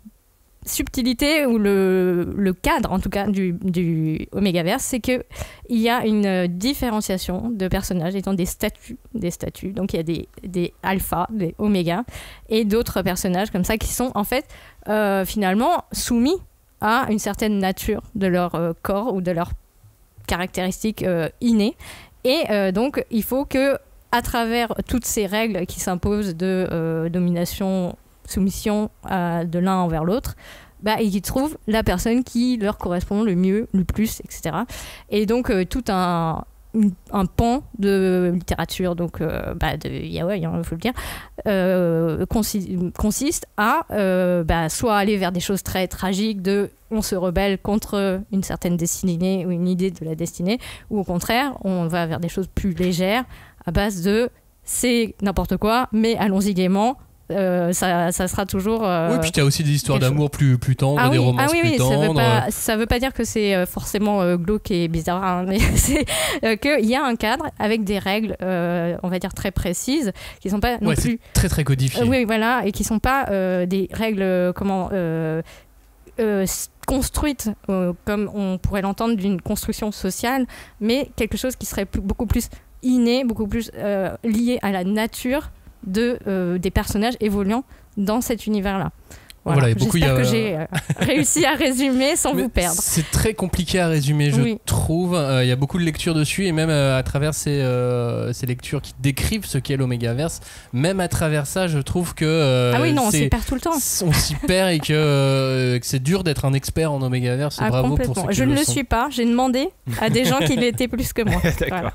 subtilité ou le, le cadre en tout cas du, du Omegaverse, c'est que il y a une différenciation de personnages étant des statuts, des statuts. Donc il y a des, des alphas, des omégas et d'autres personnages comme ça qui sont en fait euh, finalement soumis à une certaine nature de leur euh, corps ou de leurs caractéristiques euh, innées. Et euh, donc il faut que à travers toutes ces règles qui s'imposent de euh, domination, soumission à, de l'un envers l'autre, bah, ils trouvent la personne qui leur correspond le mieux, le plus, et cetera. Et donc euh, tout un, un pan de littérature, donc euh, bah, de yaoi, il hein, faut le dire, euh, consi- consiste à euh, bah, soit aller vers des choses très tragiques, de on se rebelle contre une certaine destinée ou une idée de la destinée, ou au contraire, on va vers des choses plus légères à base de c'est n'importe quoi, mais allons-y gaiement. Euh, ça, ça sera toujours. Euh, oui, puis tu as aussi des histoires d'amour plus, plus tendres, ah, des oui, romances ah, oui, plus oui, tendres. Ça veut pas, ça veut pas dire que c'est euh, forcément euh, glauque et bizarre, hein, mais c'est euh, qu'il y a un cadre avec des règles, euh, on va dire très précises, qui sont pas non ouais, plus. Très très codifiées. Euh, oui, voilà, et qui sont pas euh, des règles, euh, comment. Euh, euh, construites euh, comme on pourrait l'entendre d'une construction sociale, mais quelque chose qui serait plus, beaucoup plus inné, beaucoup plus euh, lié à la nature de, euh, des personnages évoluant dans cet univers-là. Voilà. Voilà, j'espère y a... que j'ai euh, réussi à résumer sans mais vous perdre. C'est très compliqué à résumer, je oui. trouve. Il euh, y a beaucoup de lectures dessus et même euh, à travers ces, euh, ces lectures qui décrivent ce qu'est l'Omegaverse, même à travers ça, je trouve que euh, ah oui non, on s'y perd tout le temps. On s'y perd et que, euh, que c'est dur d'être un expert en Omegaverse. Ah, bravo pour ceux qui Je le ne le sont. suis pas. J'ai demandé à des gens qui l'étaient plus que moi. D'accord. Voilà.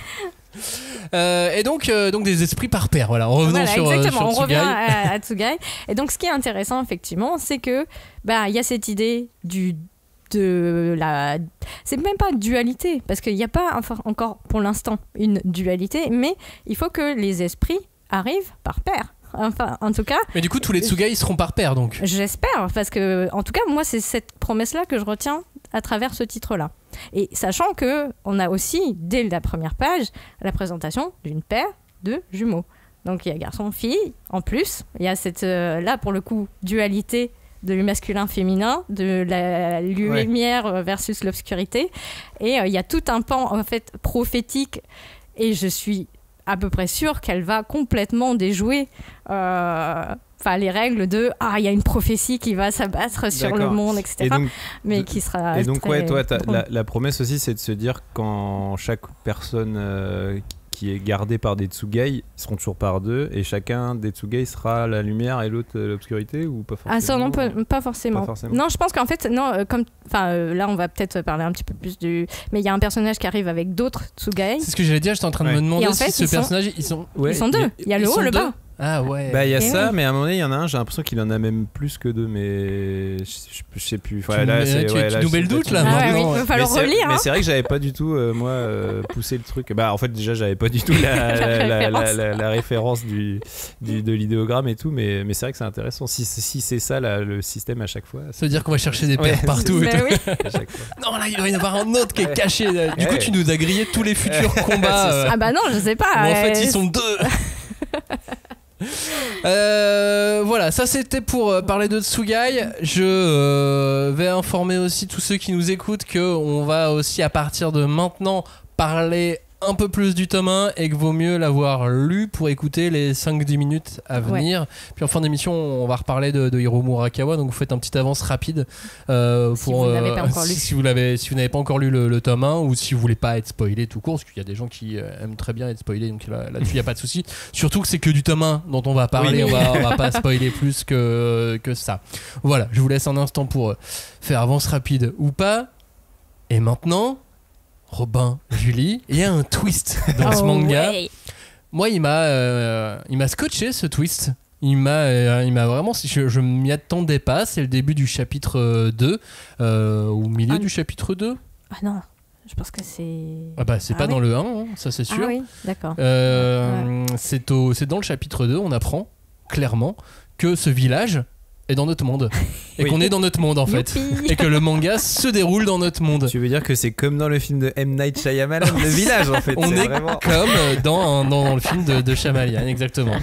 Euh, et donc, euh, donc des esprits par paire, voilà. En revenant voilà, sur, exactement, euh, sur on Tsugai. revient à, à Tsugai. Et donc, ce qui est intéressant, effectivement, c'est que bah, y a cette idée du de la. C'est même pas dualité, parce qu'il n'y a pas enfin, encore pour l'instant une dualité, mais il faut que les esprits arrivent par paire. Enfin, en tout cas. Mais du coup, tous les Tsugai ils seront par paire, donc. J'espère, parce que, en tout cas, moi, c'est cette promesse-là que je retiens à travers ce titre-là. Et sachant que on a aussi, dès la première page, la présentation d'une paire de jumeaux. Donc il y a garçon-fille. En plus, il y a cette, euh, là, pour le coup, dualité de masculin-féminin, de la lumière ouais. versus l'obscurité. Et euh, il y a tout un pan, en fait, prophétique. Et je suis à peu près sûre qu'elle va complètement déjouer euh, enfin, les règles de « Ah, il y a une prophétie qui va s'abattre sur D'accord. le monde, et cetera » Donc, mais qui sera Et donc, très ouais, toi, la, la promesse aussi, c'est de se dire quand chaque personne euh, qui est gardée par des Tsugai, ils seront toujours par deux, et chacun des Tsugai sera la lumière et l'autre l'obscurité, ou pas forcément? Ah ça non, pas, pas, forcément. pas forcément. Non, je pense qu'en fait, non, euh, comme, enfin, euh, là, on va peut-être parler un petit peu plus du... Mais il y a un personnage qui arrive avec d'autres Tsugai. C'est ce que j'allais dire, j'étais en train de ouais. me demander en si fait, ce ils personnage, sont... ils sont... Ouais, ils sont deux, il y a le haut, le bas. Ah ouais. Bah il y a et ça, oui. mais à un moment donné, il y en a un, j'ai l'impression qu'il en a même plus que deux, mais je, je, je sais plus. Enfin, tu là, c'est, tu, ouais, tu là, nous mets le doute là. Ah ouais, oui, il va falloir mais relire. C'est, hein. Mais c'est vrai que j'avais pas du tout, euh, moi, euh, poussé le truc. Bah en fait déjà, j'avais pas du tout la, la, la, la, la, la référence du, du, de l'idéogramme et tout, mais, mais c'est vrai que c'est intéressant. Si, si c'est ça là, le système à chaque fois. Ça veut dire qu'on va chercher des paires ouais, partout. Bah oui. À chaque fois. Non là, il doit y en avoir un autre qui est caché. Du ouais. coup, tu nous as grillé tous les futurs combats. Euh... Ah bah non, je sais pas. Bon, euh... en fait, ils sont deux. Euh, voilà, ça c'était pour euh, parler de Tsugai. Je euh, vais informer aussi tous ceux qui nous écoutent que on va aussi à partir de maintenant parler un peu plus du tome un et que vaut mieux l'avoir lu pour écouter les cinq dix minutes à venir. Ouais. Puis en fin d'émission, on va reparler de, de Hiromu Arakawa, donc vous faites un petit avance rapide euh, si pour, vous n'avez pas euh, encore lu. Si, si vous l'avez, si vous n'avez pas encore lu le, le tome un ou si vous voulez pas être spoilé tout court, parce qu'il y a des gens qui euh, aiment très bien être spoilés, donc là, là-dessus il n'y a pas de souci. Surtout que c'est que du tome un dont on va parler, oui. on, va, on va pas spoiler plus que, que ça. Voilà, je vous laisse un instant pour euh, faire avance rapide ou pas. Et maintenant, Robin, Julie, il y a un twist dans oh, ce manga. Ouais. Moi, il m'a, euh, il m'a scotché ce twist. Il m'a, euh, il m'a vraiment. Je, je m'y attendais pas. C'est le début du chapitre deux, euh, au milieu ah, du chapitre deux. Ah non, je pense que c'est. Ah bah, c'est ah, pas oui. dans le un, hein, ça c'est sûr. Ah oui, d'accord. Euh, ouais. c'est, au, c'est dans le chapitre deux, on apprend clairement que ce village est dans notre monde et oui. qu'on est dans notre monde en fait Youpi. Et que le manga se déroule dans notre monde. Tu veux dire que c'est comme dans le film de M. Night Shyamalan, le village en fait. On c'est est vraiment... comme dans, dans le film de, de Shyamalan, exactement.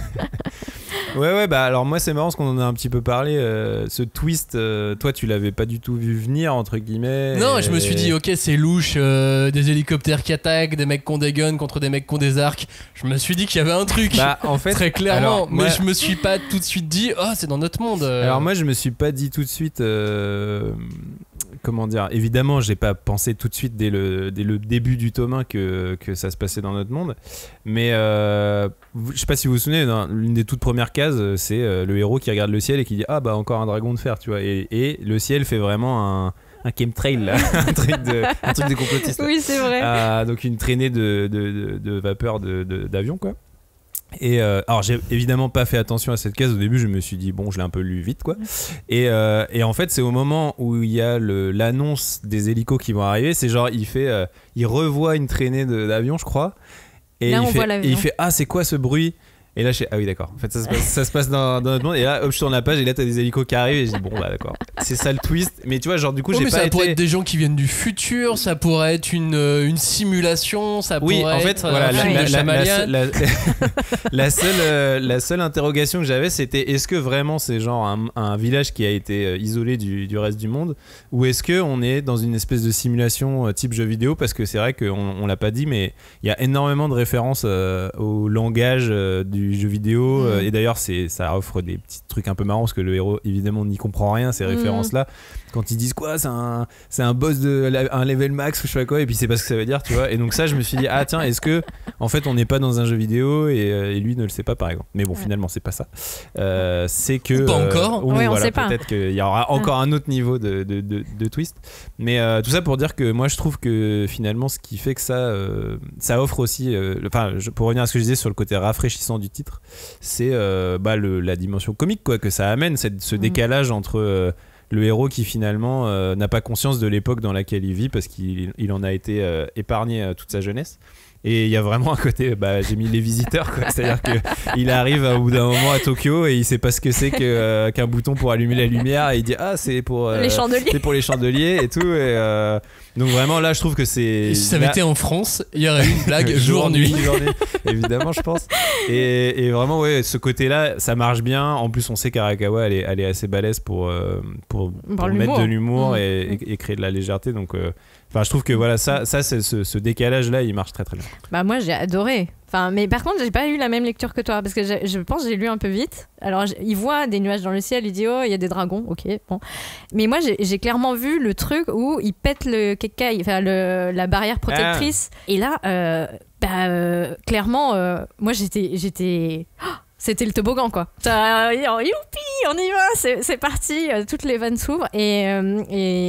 Ouais ouais bah alors moi c'est marrant parce qu'on en a un petit peu parlé euh, ce twist euh, toi tu l'avais pas du tout vu venir entre guillemets. Non et... je me suis dit ok c'est louche euh, des hélicoptères qui attaquent, des mecs qui ont des guns contre des mecs qui ont des arcs. Je me suis dit qu'il y avait un truc bah, en fait, très clairement alors, mais moi... je me suis pas tout de suite dit oh c'est dans notre monde. Alors moi je me suis pas dit tout de suite euh... comment dire, évidemment j'ai pas pensé tout de suite dès le, dès le début du tome un que, que ça se passait dans notre monde mais euh, je sais pas si vous vous souvenez dans l'une des toutes premières cases c'est euh, le héros qui regarde le ciel et qui dit ah bah encore un dragon de fer tu vois et, et le ciel fait vraiment un un chemtrail là, un truc de un truc de complotiste oui c'est vrai euh, donc une traînée de, de, de, de vapeur de, de, d'avion quoi. Et euh, alors j'ai évidemment pas fait attention à cette case au début, je me suis dit bon je l'ai un peu lu vite quoi et, euh, et en fait c'est au moment où il y a le, l'annonce des hélicos qui vont arriver, c'est genre il fait euh, il revoit une traînée de, d'avion je crois et, là, il, on fait, voit l'avion. Et il fait ah c'est quoi ce bruit. Et là je fais ah oui d'accord en fait ça se passe, ça se passe dans, dans notre monde et là hop je tourne la page et là t'as des hélicos qui arrivent et je dis bon bah d'accord c'est ça le twist mais tu vois genre du coup oh, j'ai mais pas ça été... pourrait être des gens qui viennent du futur, ça pourrait être une, une simulation, ça oui, pourrait en fait, être voilà, un la, film la, de la, la, la, la, seule, euh, la seule interrogation que j'avais c'était est-ce que vraiment c'est genre un, un village qui a été euh, isolé du, du reste du monde ou est-ce qu'on est dans une espèce de simulation euh, type jeu vidéo parce que c'est vrai qu'on on l'a pas dit mais il y a énormément de références euh, au langage euh, du jeu vidéo. Mmh. Et d'ailleurs c'est, ça offre des petits trucs un peu marrants parce que le héros évidemment n'y comprend rien ces mmh. références là quand ils disent quoi c'est un, c'est un boss de un level max ou je sais pas quoi et puis c'est pas ce que ça veut dire tu vois et donc ça je me suis dit ah tiens est-ce que en fait on n'est pas dans un jeu vidéo et, et lui ne le sait pas par exemple mais bon ouais. finalement c'est pas ça euh, c'est que ou pas encore euh, ou, oui, on voilà, sait pas. Peut-être qu'il y aura encore un autre niveau de, de, de, de twist mais euh, tout ça pour dire que moi je trouve que finalement ce qui fait que ça euh, ça offre aussi enfin euh, pour revenir à ce que je disais sur le côté rafraîchissant du titre c'est euh, bah, le, la dimension comique quoi, que ça amène cette, ce décalage mmh. entre euh, le héros qui finalement euh, n'a pas conscience de l'époque dans laquelle il vit parce qu'il il en a été euh, épargné euh, toute sa jeunesse et il y a vraiment un côté bah, j'ai mis les visiteurs quoi. C'est à dire qu'il arrive au bout d'un moment à Tokyo et il sait pas ce que c'est que, euh, qu'un bouton pour allumer la lumière et il dit ah c'est pour, euh, les chandeliers. c'est pour les chandeliers et tout et, euh, donc vraiment là je trouve que c'est et si ça avait là... été en France il y aurait eu une blague jour-nuit évidemment je pense et, et vraiment ouais ce côté là ça marche bien en plus on sait qu'Arakawa elle est, elle est assez balèze pour, euh, pour, pour mettre de l'humour mmh. et, et, et créer de la légèreté donc euh, enfin je trouve que voilà ça, ça c'est, ce, ce décalage là il marche très très bien. Bah moi j'ai adoré. Enfin, mais par contre, j'ai pas eu la même lecture que toi parce que je, je pense que j'ai lu un peu vite. Alors, je, il voit des nuages dans le ciel, il dit oh, il y a des dragons, ok, bon. Mais moi, j'ai, j'ai clairement vu le truc où il pète le kekai, enfin le, la barrière protectrice. Ah. Et là, euh, bah, euh, clairement, euh, moi j'étais, j'étais. Oh, c'était le toboggan quoi. Youpi, on y va, c'est, c'est parti. Toutes les vannes s'ouvrent et euh,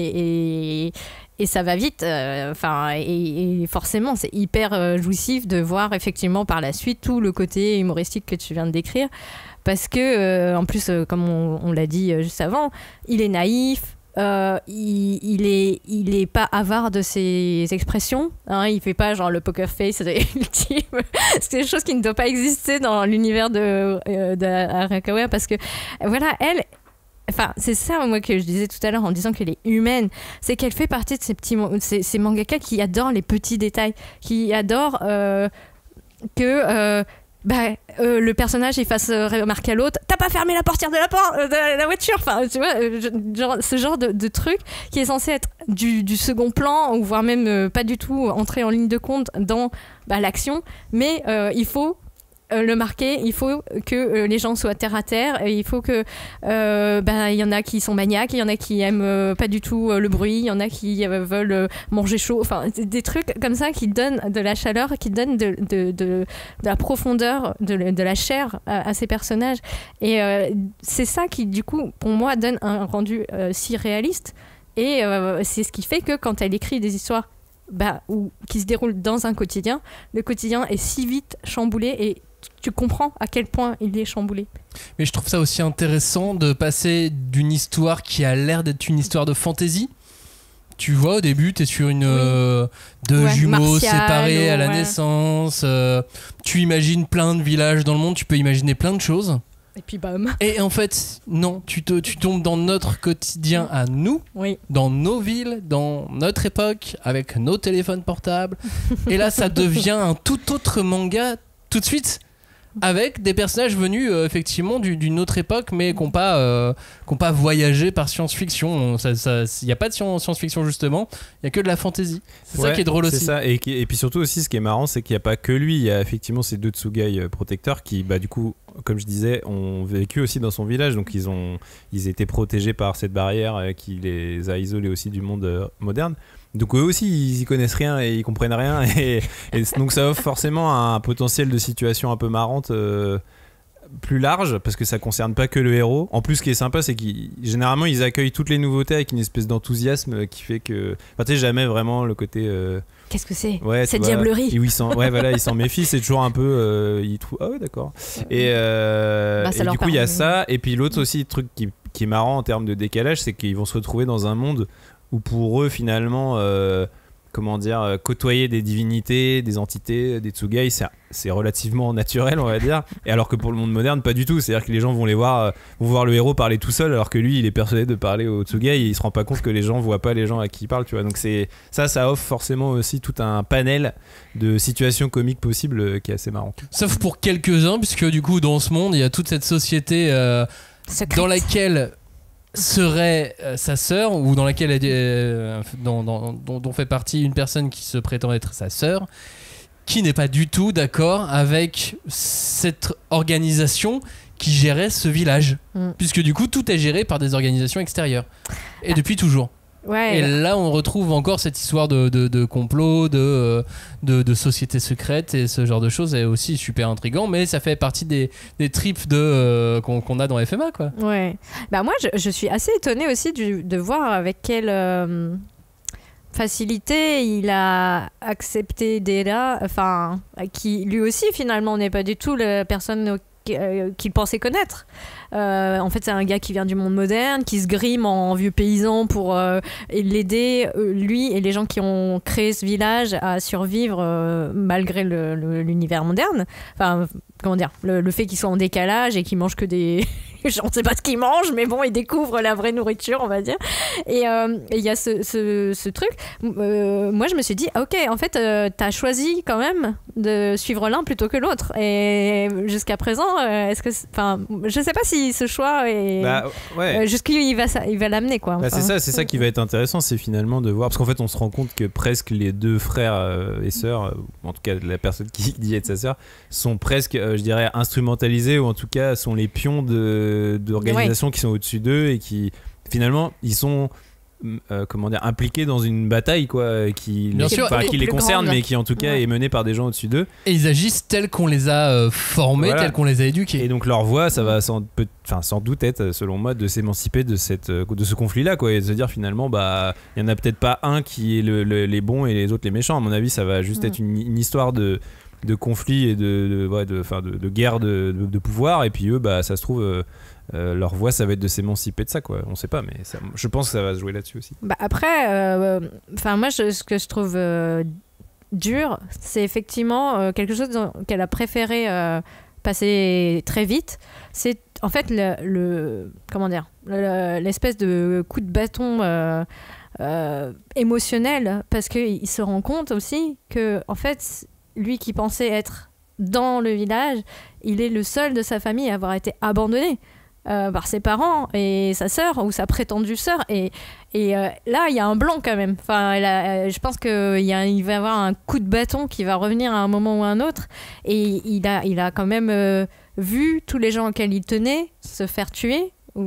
et, et Et ça va vite, enfin, euh, et, et forcément, c'est hyper euh, jouissif de voir effectivement par la suite tout le côté humoristique que tu viens de décrire. Parce que, euh, en plus, euh, comme on, on l'a dit juste avant, il est naïf, euh, il, il, est, il est pas avare de ses expressions. Hein, il fait pas genre le poker face ultime. C'est des choses qui ne doivent pas exister dans l'univers de, euh, d'Arakawa parce que, voilà, elle. Enfin, c'est ça moi que je disais tout à l'heure en disant qu'elle est humaine, c'est qu'elle fait partie de ces petits ces, ces mangaka qui adorent les petits détails, qui adorent euh, que euh, bah, euh, le personnage il fasse euh, remarquer à l'autre t'as pas fermé la portière de la, por- de la voiture, enfin tu vois, euh, genre, ce genre de, de truc qui est censé être du, du second plan ou voire même euh, pas du tout entrer en ligne de compte dans bah, l'action, mais euh, il faut le marquer, il faut que euh, les gens soient terre à terre, et il faut que euh, ben il y en a qui sont maniaques, il y en a qui aiment euh, pas du tout euh, le bruit, il y en a qui euh, veulent euh, manger chaud, enfin des trucs comme ça qui donnent de la chaleur, qui donnent de, de, de, de la profondeur, de, de la chair à, à ces personnages, et euh, c'est ça qui du coup pour moi donne un rendu euh, si réaliste, et euh, c'est ce qui fait que quand elle écrit des histoires bah, ou, qui se déroulent dans un quotidien, le quotidien est si vite chamboulé et tu comprends à quel point il est chamboulé. Mais je trouve ça aussi intéressant de passer d'une histoire qui a l'air d'être une histoire de fantasy. Tu vois, au début, t'es sur une oui. euh, deux ouais, jumeaux séparés à la ouais. naissance. Euh, tu imagines plein de villages dans le monde. Tu peux imaginer plein de choses. Et puis bam. Et en fait, non, tu, te, tu tombes dans notre quotidien à nous, oui. dans nos villes, dans notre époque, avec nos téléphones portables. Et là, ça devient un tout autre manga tout de suite. Avec des personnages venus euh, effectivement du, d'une autre époque, mais qui n'ont pas, euh, qui n'ont pas voyagé par science-fiction. Il n'y a pas de science-fiction justement, il n'y a que de la fantasy. C'est ouais, ça qui est drôle c'est aussi. Ça. Et, et puis surtout aussi, ce qui est marrant, c'est qu'il n'y a pas que lui. Il y a effectivement ces deux Tsugai euh, protecteurs qui, bah, du coup, comme je disais, ont vécu aussi dans son village. Donc ils, ont, ils étaient protégés par cette barrière euh, qui les a isolés aussi du monde euh, moderne. Donc eux aussi ils y connaissent rien et ils comprennent rien et, et donc ça offre forcément un potentiel de situation un peu marrante euh, plus large parce que ça concerne pas que le héros. En plus ce qui est sympa c'est qu'ils généralement ils accueillent toutes les nouveautés avec une espèce d'enthousiasme qui fait que enfin tu sais jamais vraiment le côté euh... qu'est-ce que c'est ouais, cette diablerie et oui, ouais voilà ils s'en méfient, c'est toujours un peu euh, ils trouvent ah ouais d'accord et, euh, bah, et du coup il y a ça et puis l'autre aussi truc qui, qui est marrant en termes de décalage c'est qu'ils vont se retrouver dans un monde où pour eux finalement euh, comment dire euh, côtoyer des divinités, des entités, des tsugai c'est, c'est relativement naturel on va dire, et alors que pour le monde moderne pas du tout, c'est-à-dire que les gens vont les voir euh, vont voir le héros parler tout seul alors que lui il est persuadé de parler aux tsugai et il se rend pas compte que les gens voient pas les gens à qui il parle, tu vois. Donc c'est ça ça offre forcément aussi tout un panel de situations comiques possibles euh, qui est assez marrant, sauf pour quelques-uns puisque du coup dans ce monde il y a toute cette société euh, dans laquelle serait euh, sa sœur ou dans laquelle elle, euh, dans, dans, dont, dont fait partie une personne qui se prétend être sa sœur, qui n'est pas du tout d'accord avec cette organisation qui gérait ce village, mm. puisque du coup tout est géré par des organisations extérieures et ah. depuis toujours. Ouais, et là on retrouve encore cette histoire de, de, de complot, de, de, de société secrète et ce genre de choses est aussi super intriguant, mais ça fait partie des, des trips de, euh, qu'on, qu'on a dans F M A quoi. Ouais. Bah moi je, je suis assez étonnée aussi du, de voir avec quelle euh, facilité il a accepté Della, enfin qui lui aussi finalement n'est pas du tout la personne qu'il pensait connaître. Euh, en fait c'est un gars qui vient du monde moderne, qui se grime en vieux paysan pour euh, l'aider, euh, lui et les gens qui ont créé ce village à survivre euh, malgré le, le, l'univers moderne, enfin comment dire, le, le fait qu'ils soient en décalage et qu'ils mangent que des je ne sais pas ce qu'ils mangent mais bon ils découvrent la vraie nourriture on va dire, et il euh, y a ce, ce, ce truc euh, moi je me suis dit ok en fait euh, t'as choisi quand même de suivre l'un plutôt que l'autre, et jusqu'à présent euh, est-ce que enfin je sais pas si ce choix est bah, ouais. euh, jusqu'où il va, il va l'amener quoi. Bah, enfin, c'est ça, c'est ça qui va être intéressant, c'est finalement de voir parce qu'en fait on se rend compte que presque les deux frères euh, et sœurs, euh, en tout cas la personne qui dit être sa sœur, sont presque euh, je dirais instrumentalisés ou en tout cas sont les pions de, d'organisations ouais. qui sont au-dessus d'eux et qui finalement ils sont Euh, comment dire, impliqués dans une bataille quoi, qui, Bien les, sûr, enfin, qui les concerne grande. mais qui en tout cas ouais. est menée par des gens au-dessus d'eux et ils agissent tels qu'on les a euh, formés, voilà. tels qu'on les a éduqués, et donc leur voix ça va sans, peut, sans doute être selon moi de s'émanciper de, cette, de ce conflit là quoi, et de se dire finalement bah il y en a peut-être pas un qui est le, le, les bons et les autres les méchants. À mon avis ça va juste mmh. être une, une histoire de de conflit et de, de, ouais, de, de, de, de guerre de, de, de pouvoir, et puis eux bah ça se trouve euh, Euh, leur voix ça va être de s'émanciper de ça quoi, on sait pas, mais ça, je pense que ça va se jouer là-dessus aussi. Bah après enfin euh, moi je, ce que je trouve euh, dur c'est effectivement euh, quelque chose dont, qu'elle a préféré euh, passer très vite, c'est en fait le, le comment dire le, l'espèce de coup de bâton euh, euh, émotionnel, parce qu'il se rend compte aussi que en fait lui qui pensait être dans le village, il est le seul de sa famille à avoir été abandonné euh, par ses parents et sa sœur ou sa prétendue sœur. Et, et euh, là, il y a un blanc quand même. Enfin, là, je pense qu'il y a, il va y avoir un coup de bâton qui va revenir à un moment ou à un autre. Et il a, il a quand même euh, vu tous les gens auxquels il tenait se faire tuer,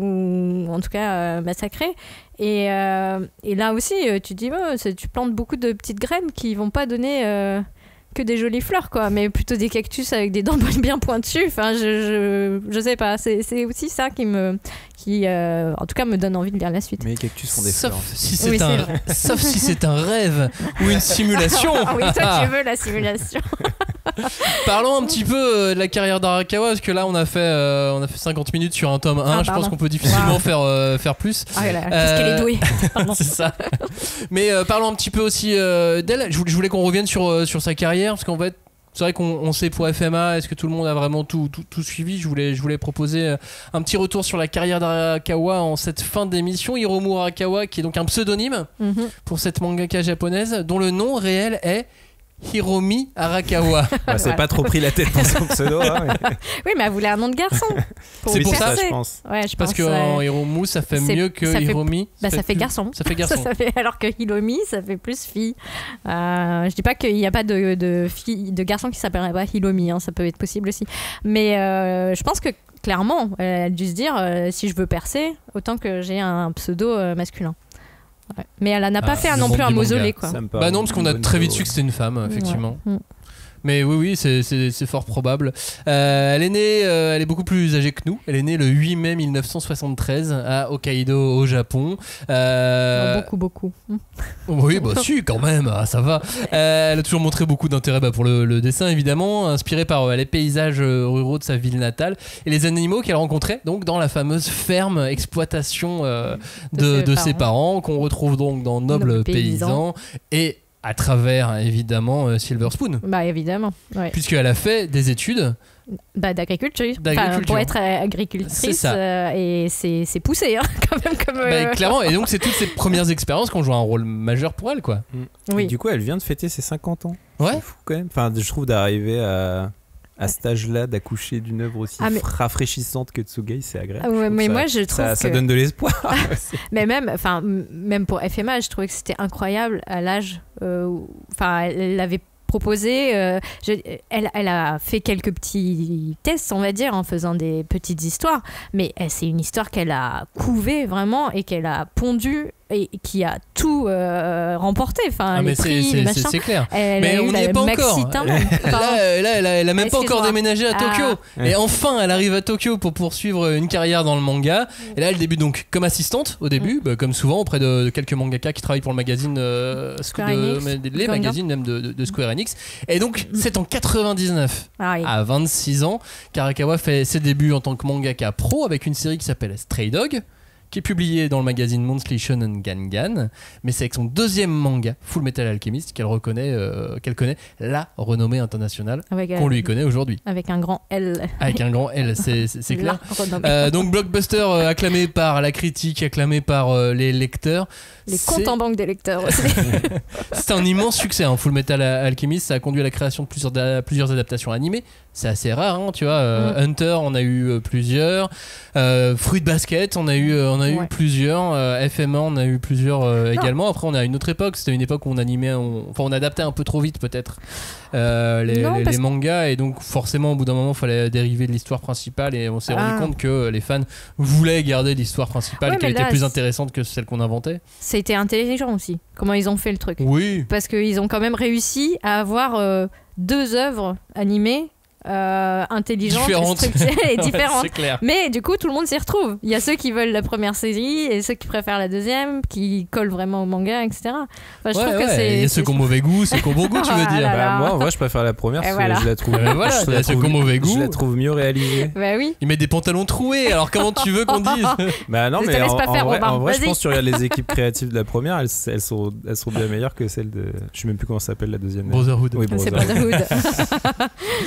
ou en tout cas euh, massacrer. Et, euh, et là aussi, tu te dis, oh, tu plantes beaucoup de petites graines qui vont pas donner euh, que des jolies fleurs, quoi, mais plutôt des cactus avec des dents bien pointues. Enfin, je, je, je sais pas. C'est, c'est aussi ça qui me, qui, euh, en tout cas, me donne envie de lire la suite. Mais les cactus font des sauf fleurs. Si c'est oui, un, c'est sauf si c'est un rêve ou une simulation. Ah oui, toi, tu veux la simulation. Parlons un petit peu de la carrière d'Arakawa, parce que là on a fait, euh, on a fait cinquante minutes sur un tome un. Ah, je pense qu'on peut difficilement wow. faire, euh, faire plus. Ah là, qu'est-ce euh, qu'elle est douée. C'est ça. Mais euh, parlons un petit peu aussi euh, d'elle. Je voulais, je voulais qu'on revienne sur, euh, sur sa carrière, parce qu'en fait c'est vrai qu'on on sait pour F M A, est-ce que tout le monde a vraiment tout, tout, tout suivi. Je voulais, je voulais proposer un petit retour sur la carrière d'Arakawa en cette fin d'émission. Hiromu Arakawa, qui est donc un pseudonyme mm-hmm. pour cette mangaka japonaise, dont le nom réel est Hiromi Arakawa. Bah, c'est ouais. pas trop pris la tête dans son pseudo. Hein, mais... Oui, mais elle voulait un nom de garçon. Pour c'est pour ça, ça, je pense. Ouais, je Parce pense, que ouais. en Hiromu, ça fait mieux que ça Hiromi. Fait... Bah, ça, ça fait plus... garçon. Ça fait garçon. Ça, ça fait... Alors que Hiromi, ça fait plus fille. Euh, je dis pas qu'il n'y a pas de, de, fille, de garçon qui s'appellerait pas Hiromi. Hein, ça peut être possible aussi. Mais euh, je pense que clairement, elle a dû se dire euh, si je veux percer, autant que j'ai un pseudo euh, masculin. Ouais. Mais elle n'a pas ah, fait un non plus un mausolée, quoi. Bah non, parce qu'on a très vite su que c'était une femme, effectivement. Ouais. Mais oui, oui, c'est, c'est, c'est fort probable. Euh, elle est née, euh, elle est beaucoup plus âgée que nous. Elle est née le huit mai mille neuf cent soixante-treize à Hokkaido, au Japon. Euh... Non, beaucoup, beaucoup. Oui, bah si, quand même, ça va. Euh, elle a toujours montré beaucoup d'intérêt bah, pour le, le dessin, évidemment, inspirée par euh, les paysages ruraux de sa ville natale et les animaux qu'elle rencontrait donc dans la fameuse ferme exploitation euh, de, de, ses, de parents. ses parents, qu'on retrouve donc dans Noble, Noble Paysan. Et à travers, évidemment, euh, Silver Spoon. Bah, évidemment. Ouais. Puisqu'elle a fait des études bah, d'agriculture. d'agriculture. Enfin, pour être agricultrice, c'est ça. Euh, et c'est, c'est poussé, hein, quand même. Comme, euh... bah, clairement, et donc c'est toutes ces premières expériences qui ont joué un rôle majeur pour elle, quoi. Mm. Oui. Et du coup, elle vient de fêter ses cinquante ans. Ouais. C'est fou, quand même. Enfin, je trouve d'arriver à... à cet âge-là, d'accoucher d'une œuvre aussi ah, mais... rafraîchissante que Tsugai, c'est agréable. Ouais, mais ça, moi, je trouve ça, que... ça donne de l'espoir. Mais même, enfin, même pour F M A, je trouvais que c'était incroyable à l'âge. Enfin, euh, elle l'avait proposé. Euh, je, elle, elle a fait quelques petits tests, on va dire, en faisant des petites histoires. Mais elle, c'est une histoire qu'elle a couvée vraiment et qu'elle a pondue et qui a tout euh, remporté, enfin ah les prix, c'est, les c'est, machins. C'est clair. Elle mais on n'y est pas encore. Là, là, elle a, elle a même pas encore déménagé à Tokyo. Ah. Et enfin, elle arrive à Tokyo pour poursuivre une carrière dans le manga. Et là, elle débute donc comme assistante au début, mm. bah, comme souvent auprès de, de quelques mangaka qui travaillent pour le magazine, euh, Square de, Enix, de, les magazines même de, de, de Square Enix. Et donc, mm. c'est en quatre-vingt-dix-neuf, ah, oui. à vingt-six ans, qu'Arakawa fait ses débuts en tant que mangaka pro avec une série qui s'appelle Stray Dog, qui est publié dans le magazine Monthly Shonen Gangan, mais c'est avec son deuxième manga, Full Metal Alchemist, qu'elle reconnaît, euh, qu'elle connaît la renommée internationale avec, qu'on euh, lui connaît aujourd'hui. Avec un grand L. Avec un grand L, c'est, c'est, c'est clair. Euh, donc blockbuster euh, acclamé par la critique, acclamé par euh, les lecteurs. Les c'est... comptes en banque des lecteurs aussi. C'est un immense succès, hein, Full Metal Alchemist. Ça a conduit à la création de plusieurs, da- plusieurs adaptations animées. C'est assez rare, hein, tu vois. Euh, mm. Hunter, on a eu euh, plusieurs. Euh, Fruit Basket, on a eu, euh, on a eu ouais. plusieurs. Euh, F M A, on a eu plusieurs euh, également. Après, on a une autre époque. C'était une époque où on animait, on... enfin, on adaptait un peu trop vite peut-être euh, les, non, les, les mangas, et donc forcément, au bout d'un moment, il fallait dériver de l'histoire principale, et on s'est ah. rendu compte que les fans voulaient garder l'histoire principale, ouais, qu'elle était plus intéressante que celle qu'on inventait. C'était intelligent aussi. Comment ils ont fait le truc. Oui. Parce qu'ils ont quand même réussi à avoir euh, deux œuvres animées. Euh, intelligente, structurée et différente. C'est clair. Mais du coup, tout le monde s'y retrouve. Il y a ceux qui veulent la première série et ceux qui préfèrent la deuxième, qui collent vraiment au manga, et cetera. Enfin, je ouais, trouve ouais. que c'est. Il y a ceux qui ont mauvais goût, ceux qui ont bon goût, tu veux dire. Bah, moi, en vrai, je préfère la première parce voilà. que je la trouve. Bah, voilà, je la ceux qui ont mauvais goût. Je la trouve mieux réalisée. Bah oui. Ils mettent des pantalons troués. Alors comment tu veux qu'on dise? Bah non, je mais en, pas en, faire, vrai, Robin. en vrai, Vas-y. je pense que tu regardes les équipes créatives de la première, elles, elles sont, elles sont bien meilleures que celles de. Je sais même plus comment ça s'appelle la deuxième. Brotherhood. Oui, Brotherhood. C'est Brotherhood.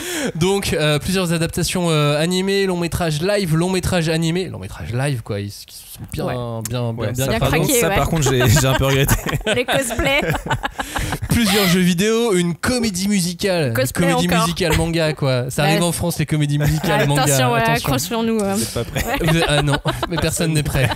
Donc euh, plusieurs adaptations euh, animées, long métrage live, long métrage animé, long métrage live quoi, ils, ils sont bien, ouais. bien, bien, ouais, bien. Ça, bien par, craqué, contre, ça ouais. par contre, j'ai, j'ai un peu regretté. Les cosplays. Plusieurs jeux vidéo, une comédie musicale, Cosplay une comédie encore. musicale manga quoi. Ça Ouais. arrive en France les comédies musicales manga. Attention, ouais, Attention. accrochons-nous. hein. Vous êtes pas prêts. Vous êtes- Ah non, mais personne n'est prêt.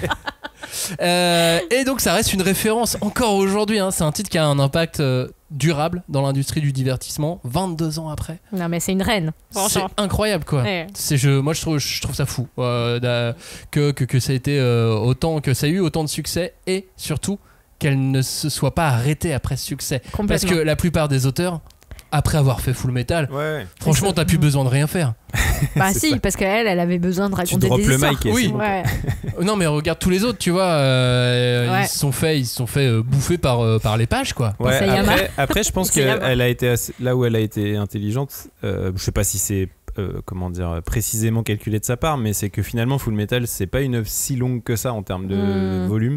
Euh, et donc ça reste une référence encore aujourd'hui. Hein. C'est un titre qui a un impact euh, durable dans l'industrie du divertissement. vingt-deux ans après. Non, mais c'est une reine. C'est Franchement. incroyable quoi. Ouais. C'est je, moi je trouve, je trouve ça fou euh, d'a- que, que que ça a été euh, autant que ça a eu autant de succès et surtout qu'elle ne se soit pas arrêtée après ce succès. Parce Complètement. que la plupart des auteurs après avoir fait Full Metal, Ouais. franchement t'as plus besoin de rien faire. Bah C'est si, ça. parce qu'elle, elle avait besoin de Tu raconter droppes des le histoires. mic et Oui. c'est bon. Ouais. Non mais regarde tous les autres, tu vois, euh, Ouais. ils se sont fait, ils se sont fait euh, bouffer par euh, par les pages quoi. Ouais, Isayama. après, après, je pense Isayama. qu'elle a été assez- là où elle a été intelligente. Euh, je sais pas si c'est euh, comment dire précisément calculé de sa part, mais c'est que finalement Full Metal c'est pas une œuvre si longue que ça en termes de Mm. volume.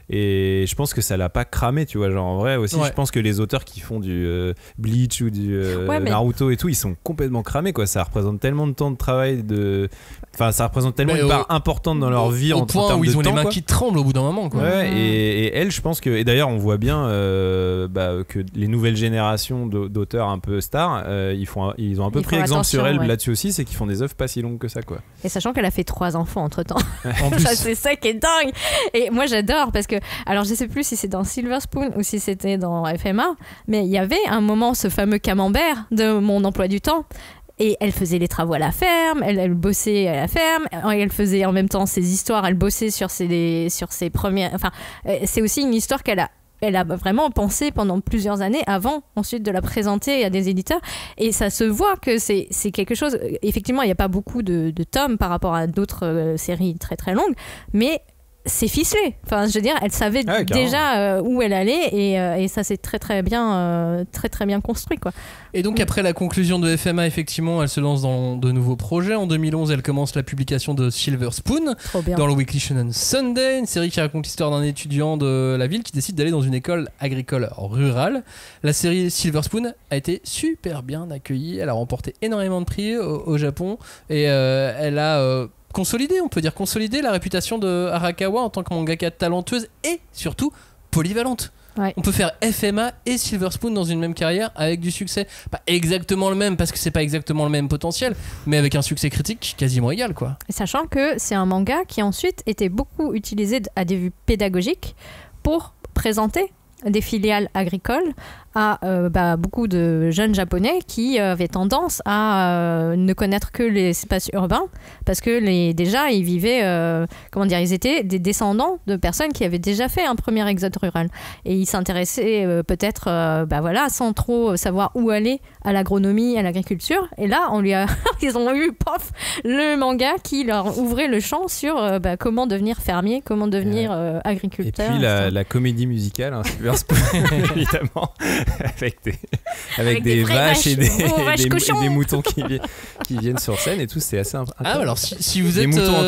Et je pense que ça l'a pas cramé, tu vois. Genre en vrai aussi, Ouais. je pense que les auteurs qui font du euh, Bleach ou du euh, Ouais, mais- Naruto et tout, ils sont complètement cramés quoi. Ça représente tellement de temps de travail, de, enfin ça représente tellement Mais une au- part importante dans leur vie au en, en point termes où de ils ont temps, les mains quoi. qui tremblent au bout d'un moment quoi. Ouais, Mhm. et, et elle, je pense que. Et d'ailleurs, on voit bien euh, bah, que les nouvelles générations d'au- d'auteurs un peu stars, euh, ils, font, un- ils ont un peu Ils pris font exemple sur attention, elle ouais. là-dessus aussi, c'est qu'ils font des œuvres pas si longues que ça, quoi. Et sachant qu'elle a fait trois enfants entre temps. En plus, Ça, c'est ça qui est dingue. Et moi, j'adore parce que, alors, je sais plus si c'est dans Silver Spoon ou si c'était dans F M A, mais il y avait un moment ce fameux camembert de mon emploi du temps. Et elle faisait les travaux à la ferme, elle, elle bossait à la ferme, et elle faisait en même temps ses histoires, elle bossait sur ses, sur ses premières. Enfin, euh, c'est aussi une histoire qu'elle a. Elle a vraiment pensé pendant plusieurs années avant ensuite de la présenter à des éditeurs et ça se voit que c'est, c'est quelque chose, effectivement il n'y a pas beaucoup de, de tomes par rapport à d'autres euh, séries très très longues, mais c'est ficelé, enfin je veux dire elle savait Ah ouais, carrément. déjà euh, où elle allait et, euh, et ça c'est très très bien euh, très très bien construit quoi. et donc après la conclusion de F M A, effectivement, elle se lance dans de nouveaux projets. En deux mille onze, elle commence la publication de Silver Spoon Trop bien. dans le Weekly Shonen Sunday, une série qui raconte l'histoire d'un étudiant de la ville qui décide d'aller dans une école agricole rurale. La série Silver Spoon a été super bien accueillie, elle a remporté énormément de prix au, au Japon et euh, elle a euh, consolidé, on peut dire consolidé la réputation de Arakawa en tant que mangaka talentueuse et surtout polyvalente. Ouais. On peut faire F M A et Silver Spoon dans une même carrière avec du succès. Pas exactement le même parce que c'est pas exactement le même potentiel, mais avec un succès critique quasiment égal quoi. Et sachant que c'est un manga qui ensuite était beaucoup utilisé à des vues pédagogiques pour présenter des filiales agricoles à euh, bah, beaucoup de jeunes japonais qui euh, avaient tendance à euh, ne connaître que les espaces urbains parce que les, déjà ils vivaient, euh, comment dire, ils étaient des descendants de personnes qui avaient déjà fait un premier exode rural et ils s'intéressaient euh, peut-être euh, bah, voilà, sans trop savoir où aller à l'agronomie, à l'agriculture et là on lui a ils ont eu pof, le manga qui leur ouvrait le champ sur euh, bah, comment devenir fermier, comment devenir euh, Et agriculteur. puis la, et cetera. la comédie musicale, hein, Silver Spoon, évidemment, avec des, avec Avec des, des vraies vaches, et des, vaches, vos et vaches des, et cochons. des moutons qui, vi- qui viennent sur scène et tout, c'est assez imp- Ah incroyable. alors si, si vous Des êtes moutons en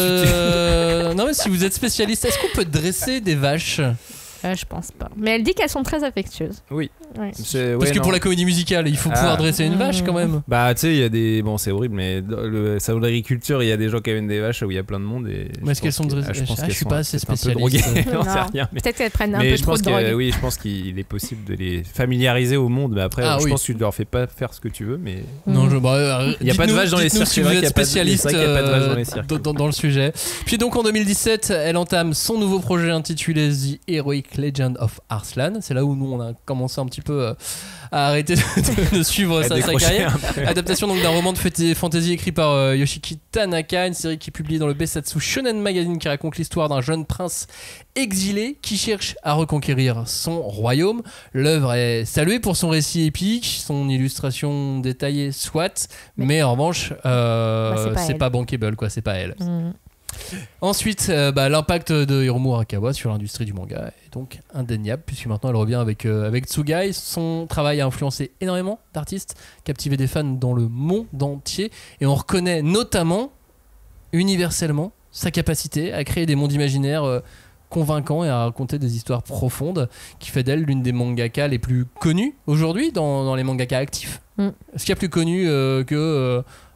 euh, non mais si vous êtes spécialiste, est-ce qu'on peut dresser des vaches? Euh, je pense pas. Mais elle dit qu'elles sont très affectueuses. Oui. Ouais. C'est- Parce ouais, que non. pour la comédie musicale, il faut Ah. pouvoir dresser une Mmh. vache quand même. Bah tu sais, il y a des... Bon, c'est horrible, mais dans le salon d'agriculture, il y a des gens qui amènent des vaches où il y a plein de monde. Et Mais est-ce je qu'elles pense sont que- dressées? ah, Je pense Ah, qu'elles je suis sont pas assez peut-être un peu droguées. spécialiste. J'en sais Non. rien, mais... Peut-être qu'elles prennent un mais peu je trop pense de drogue. que oui, je pense qu'il est possible de les familiariser au monde. Mais après, Ah je oui. pense que tu leur fais pas faire ce que tu veux. Mais Non, je, bah, euh, Il y a pas de dites-nous- vaches dans les dites-nous cirques, si c'est vous vrai êtes qu'il y a pas de- spécialiste c'est vrai qu'il y a pas de vaches dans les euh, cirques. dans, dans- dans le sujet. Puis donc en deux mille dix-sept, elle entame son nouveau projet intitulé The Heroic Legend of Arslan. C'est là où nous on a commencé un petit peu euh, à arrêter de, de suivre à sa, sa décrocher carrière. un peu. Adaptation donc d'un roman de fati- fantasy écrit par euh, Yoshiki Tanaka, une série qui est publiée dans le Besatsu Shonen Magazine qui raconte l'histoire d'un jeune prince exilé qui cherche à reconquérir son royaume. L'œuvre est saluée pour son récit épique, son illustration détaillée soit, mais, Mais- en revanche, euh, Bah, c'est pas c'est elle. pas bankable quoi, c'est pas elle. Mm. Ensuite, euh, bah, l'impact de Hiromu Arakawa sur l'industrie du manga est donc indéniable, puisque maintenant elle revient avec, euh, avec Tsugai. Son travail a influencé énormément d'artistes, captivé des fans dans le monde entier, et on reconnaît notamment, universellement, sa capacité à créer des mondes imaginaires euh, convaincants et à raconter des histoires profondes, qui fait d'elle l'une des mangakas les plus connues aujourd'hui dans, dans les mangakas actifs. Mm. Est-ce qu'il y a plus connu euh, que... euh,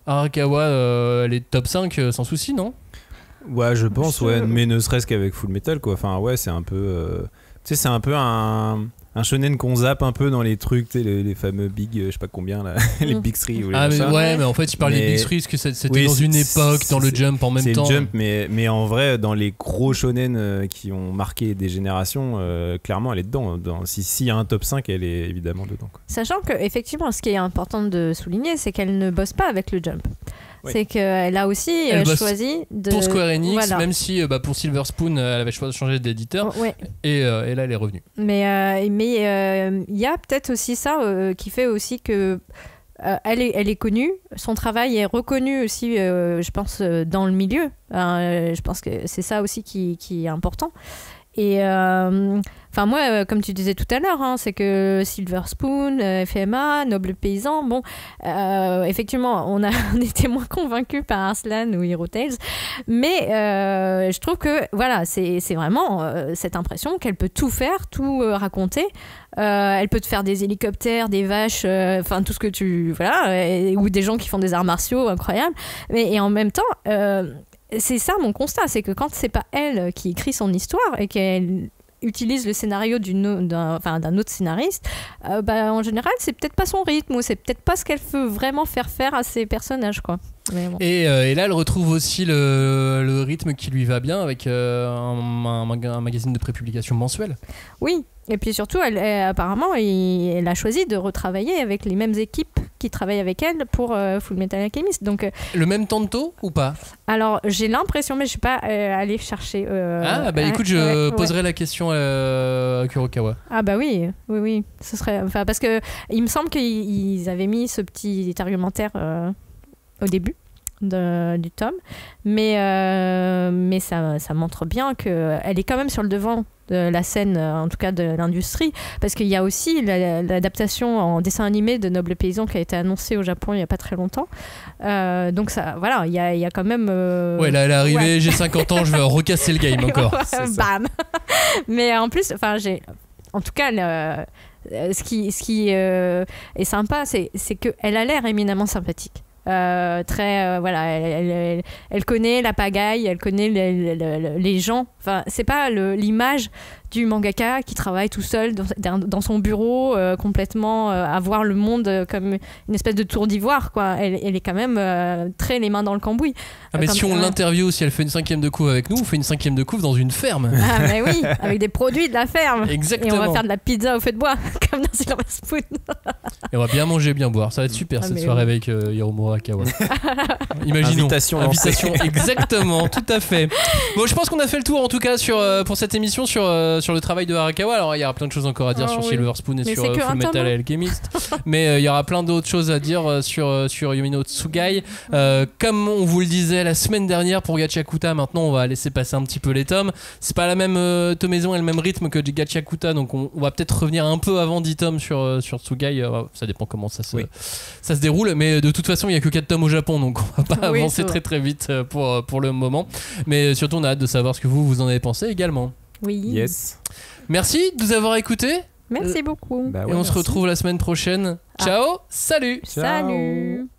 Arakawa, euh, elle est top cinq euh, sans souci, non? Ouais, je pense, ouais, mais ne serait-ce qu'avec Full Metal, quoi. Enfin, ouais, c'est un peu. Euh... Tu sais, c'est un peu un. Un shonen qu'on zappe un peu dans les trucs, les, les fameux big, euh, je sais pas combien, là, les big three. Ou les ah, mais ça. ouais, mais en fait, il parlait des big three parce que c'était oui, dans une époque, dans le jump en même c'est temps. C'est le jump, mais, mais en vrai, dans les gros shonen euh, qui ont marqué des générations, euh, clairement, elle est dedans. Dans, si, s'il y a un top cinq, elle est évidemment dedans, quoi. Sachant que, effectivement, ce qui est important de souligner, c'est qu'elle ne bosse pas avec le jump. Oui. C'est qu'elle a aussi elle euh, choisi de... pour Square Enix, voilà. même si bah, pour Silver Spoon, elle avait choisi de changer d'éditeur. Oh, ouais. et, euh, et là, elle est revenue. Mais il euh, mais, euh, y a peut-être aussi ça euh, qui fait aussi que euh, elle, est, elle est connue, son travail est reconnu aussi, euh, je pense, euh, dans le milieu. Euh, je pense que c'est ça aussi qui, qui est important. Et enfin euh, moi euh, comme tu disais tout à l'heure hein, c'est que Silver Spoon, euh, F M A, Noble Paysan, bon euh, effectivement on, a, on était moins convaincus par Arslan ou Hero Tales, mais euh, je trouve que voilà c'est, c'est vraiment euh, cette impression qu'elle peut tout faire, tout euh, raconter. Euh, elle peut te faire des hélicoptères, des vaches, enfin euh, tout ce que tu voilà, et, ou des gens qui font des arts martiaux incroyables, mais et en même temps euh, c'est ça mon constat, c'est que quand c'est pas elle qui écrit son histoire et qu'elle utilise le scénario d'une, d'un, enfin, d'un autre scénariste, euh, bah, en général c'est peut-être pas son rythme ou c'est peut-être pas ce qu'elle veut vraiment faire faire à ses personnages, quoi. Mais bon. et, euh, et là elle retrouve aussi le, le rythme qui lui va bien avec euh, un, un, un magazine de prépublication mensuel. Oui, et puis surtout elle, elle, apparemment elle, elle a choisi de retravailler avec les mêmes équipes qui travaillent avec elle pour euh, Full Metal Alchemist. Donc, euh, le même Tanto ou pas? Alors j'ai l'impression, mais je ne suis pas euh, allée chercher. Euh, ah bah écoute, je ouais, poserai ouais. la question à, à Kurokawa. Ah bah oui, oui, oui, ce serait. Enfin parce que il me semble qu'ils avaient mis ce petit argumentaire euh, au début de, du tome, mais euh, mais ça, ça montre bien que elle est quand même sur le devant de la scène, en tout cas de l'industrie, parce qu'il y a aussi la, l'adaptation en dessin animé de Noble Paysan qui a été annoncée au Japon il n'y a pas très longtemps. Euh, donc ça, voilà, il y a, il y a quand même... Euh... Ouais, là elle est arrivée, ouais. J'ai cinquante ans, je vais recasser le game encore. Bam. Mais en plus, enfin j'ai... En tout cas, le, ce qui, ce qui euh, est sympa, c'est, c'est qu'elle a l'air éminemment sympathique. Euh, très euh, voilà elle, elle, elle connaît la pagaille, elle connaît les, les, les gens, enfin c'est pas le, l'image du mangaka qui travaille tout seul dans, dans son bureau euh, complètement euh, à voir le monde comme une espèce de tour d'ivoire, quoi. Elle, elle est quand même euh, très les mains dans le cambouis. Ah mais comme, si on ouais. l'interview, si elle fait une cinquième de couve avec nous, on fait une cinquième de couve dans une ferme. Ah mais oui, avec des produits de la ferme. Exactement. Et on va faire de la pizza au feu de bois comme dans Silver Spoon. Et on va bien manger, bien boire, ça va être super ah, cette soirée oui. avec euh, Hiromu Arakawa. Imaginons. Invitation, Invitation exactement, tout à fait. Bon, je pense qu'on a fait le tour en tout cas sur, euh, pour cette émission sur, euh, sur le travail de Arakawa. Alors il y aura plein de choses encore à dire oh, sur oui. Silver Spoon et mais sur euh, Full Metal Alchemist. Mais euh, il y aura plein d'autres choses à dire euh, sur, euh, sur Yumi no Tsugai. Euh, comme on vous le disait la semaine dernière pour Gachakuta, maintenant on va laisser passer un petit peu les tomes. C'est pas la même euh, tomaison et le même rythme que Gachakuta, donc on, on va peut-être revenir un peu avant dix tomes sur, euh, sur Tsugai. Euh, ça dépend comment ça se, oui. ça se déroule. Mais de toute façon, il y a que quatre tomes au Japon, donc on va pas oui, avancer très très vite pour, pour le moment. Mais surtout, on a hâte de savoir ce que vous, vous en avez pensé également. Oui. Yes. Merci de nous avoir écoutés. Merci beaucoup. Bah ouais, et on merci. se retrouve la semaine prochaine. Ah. Ciao, salut. Ciao. Salut.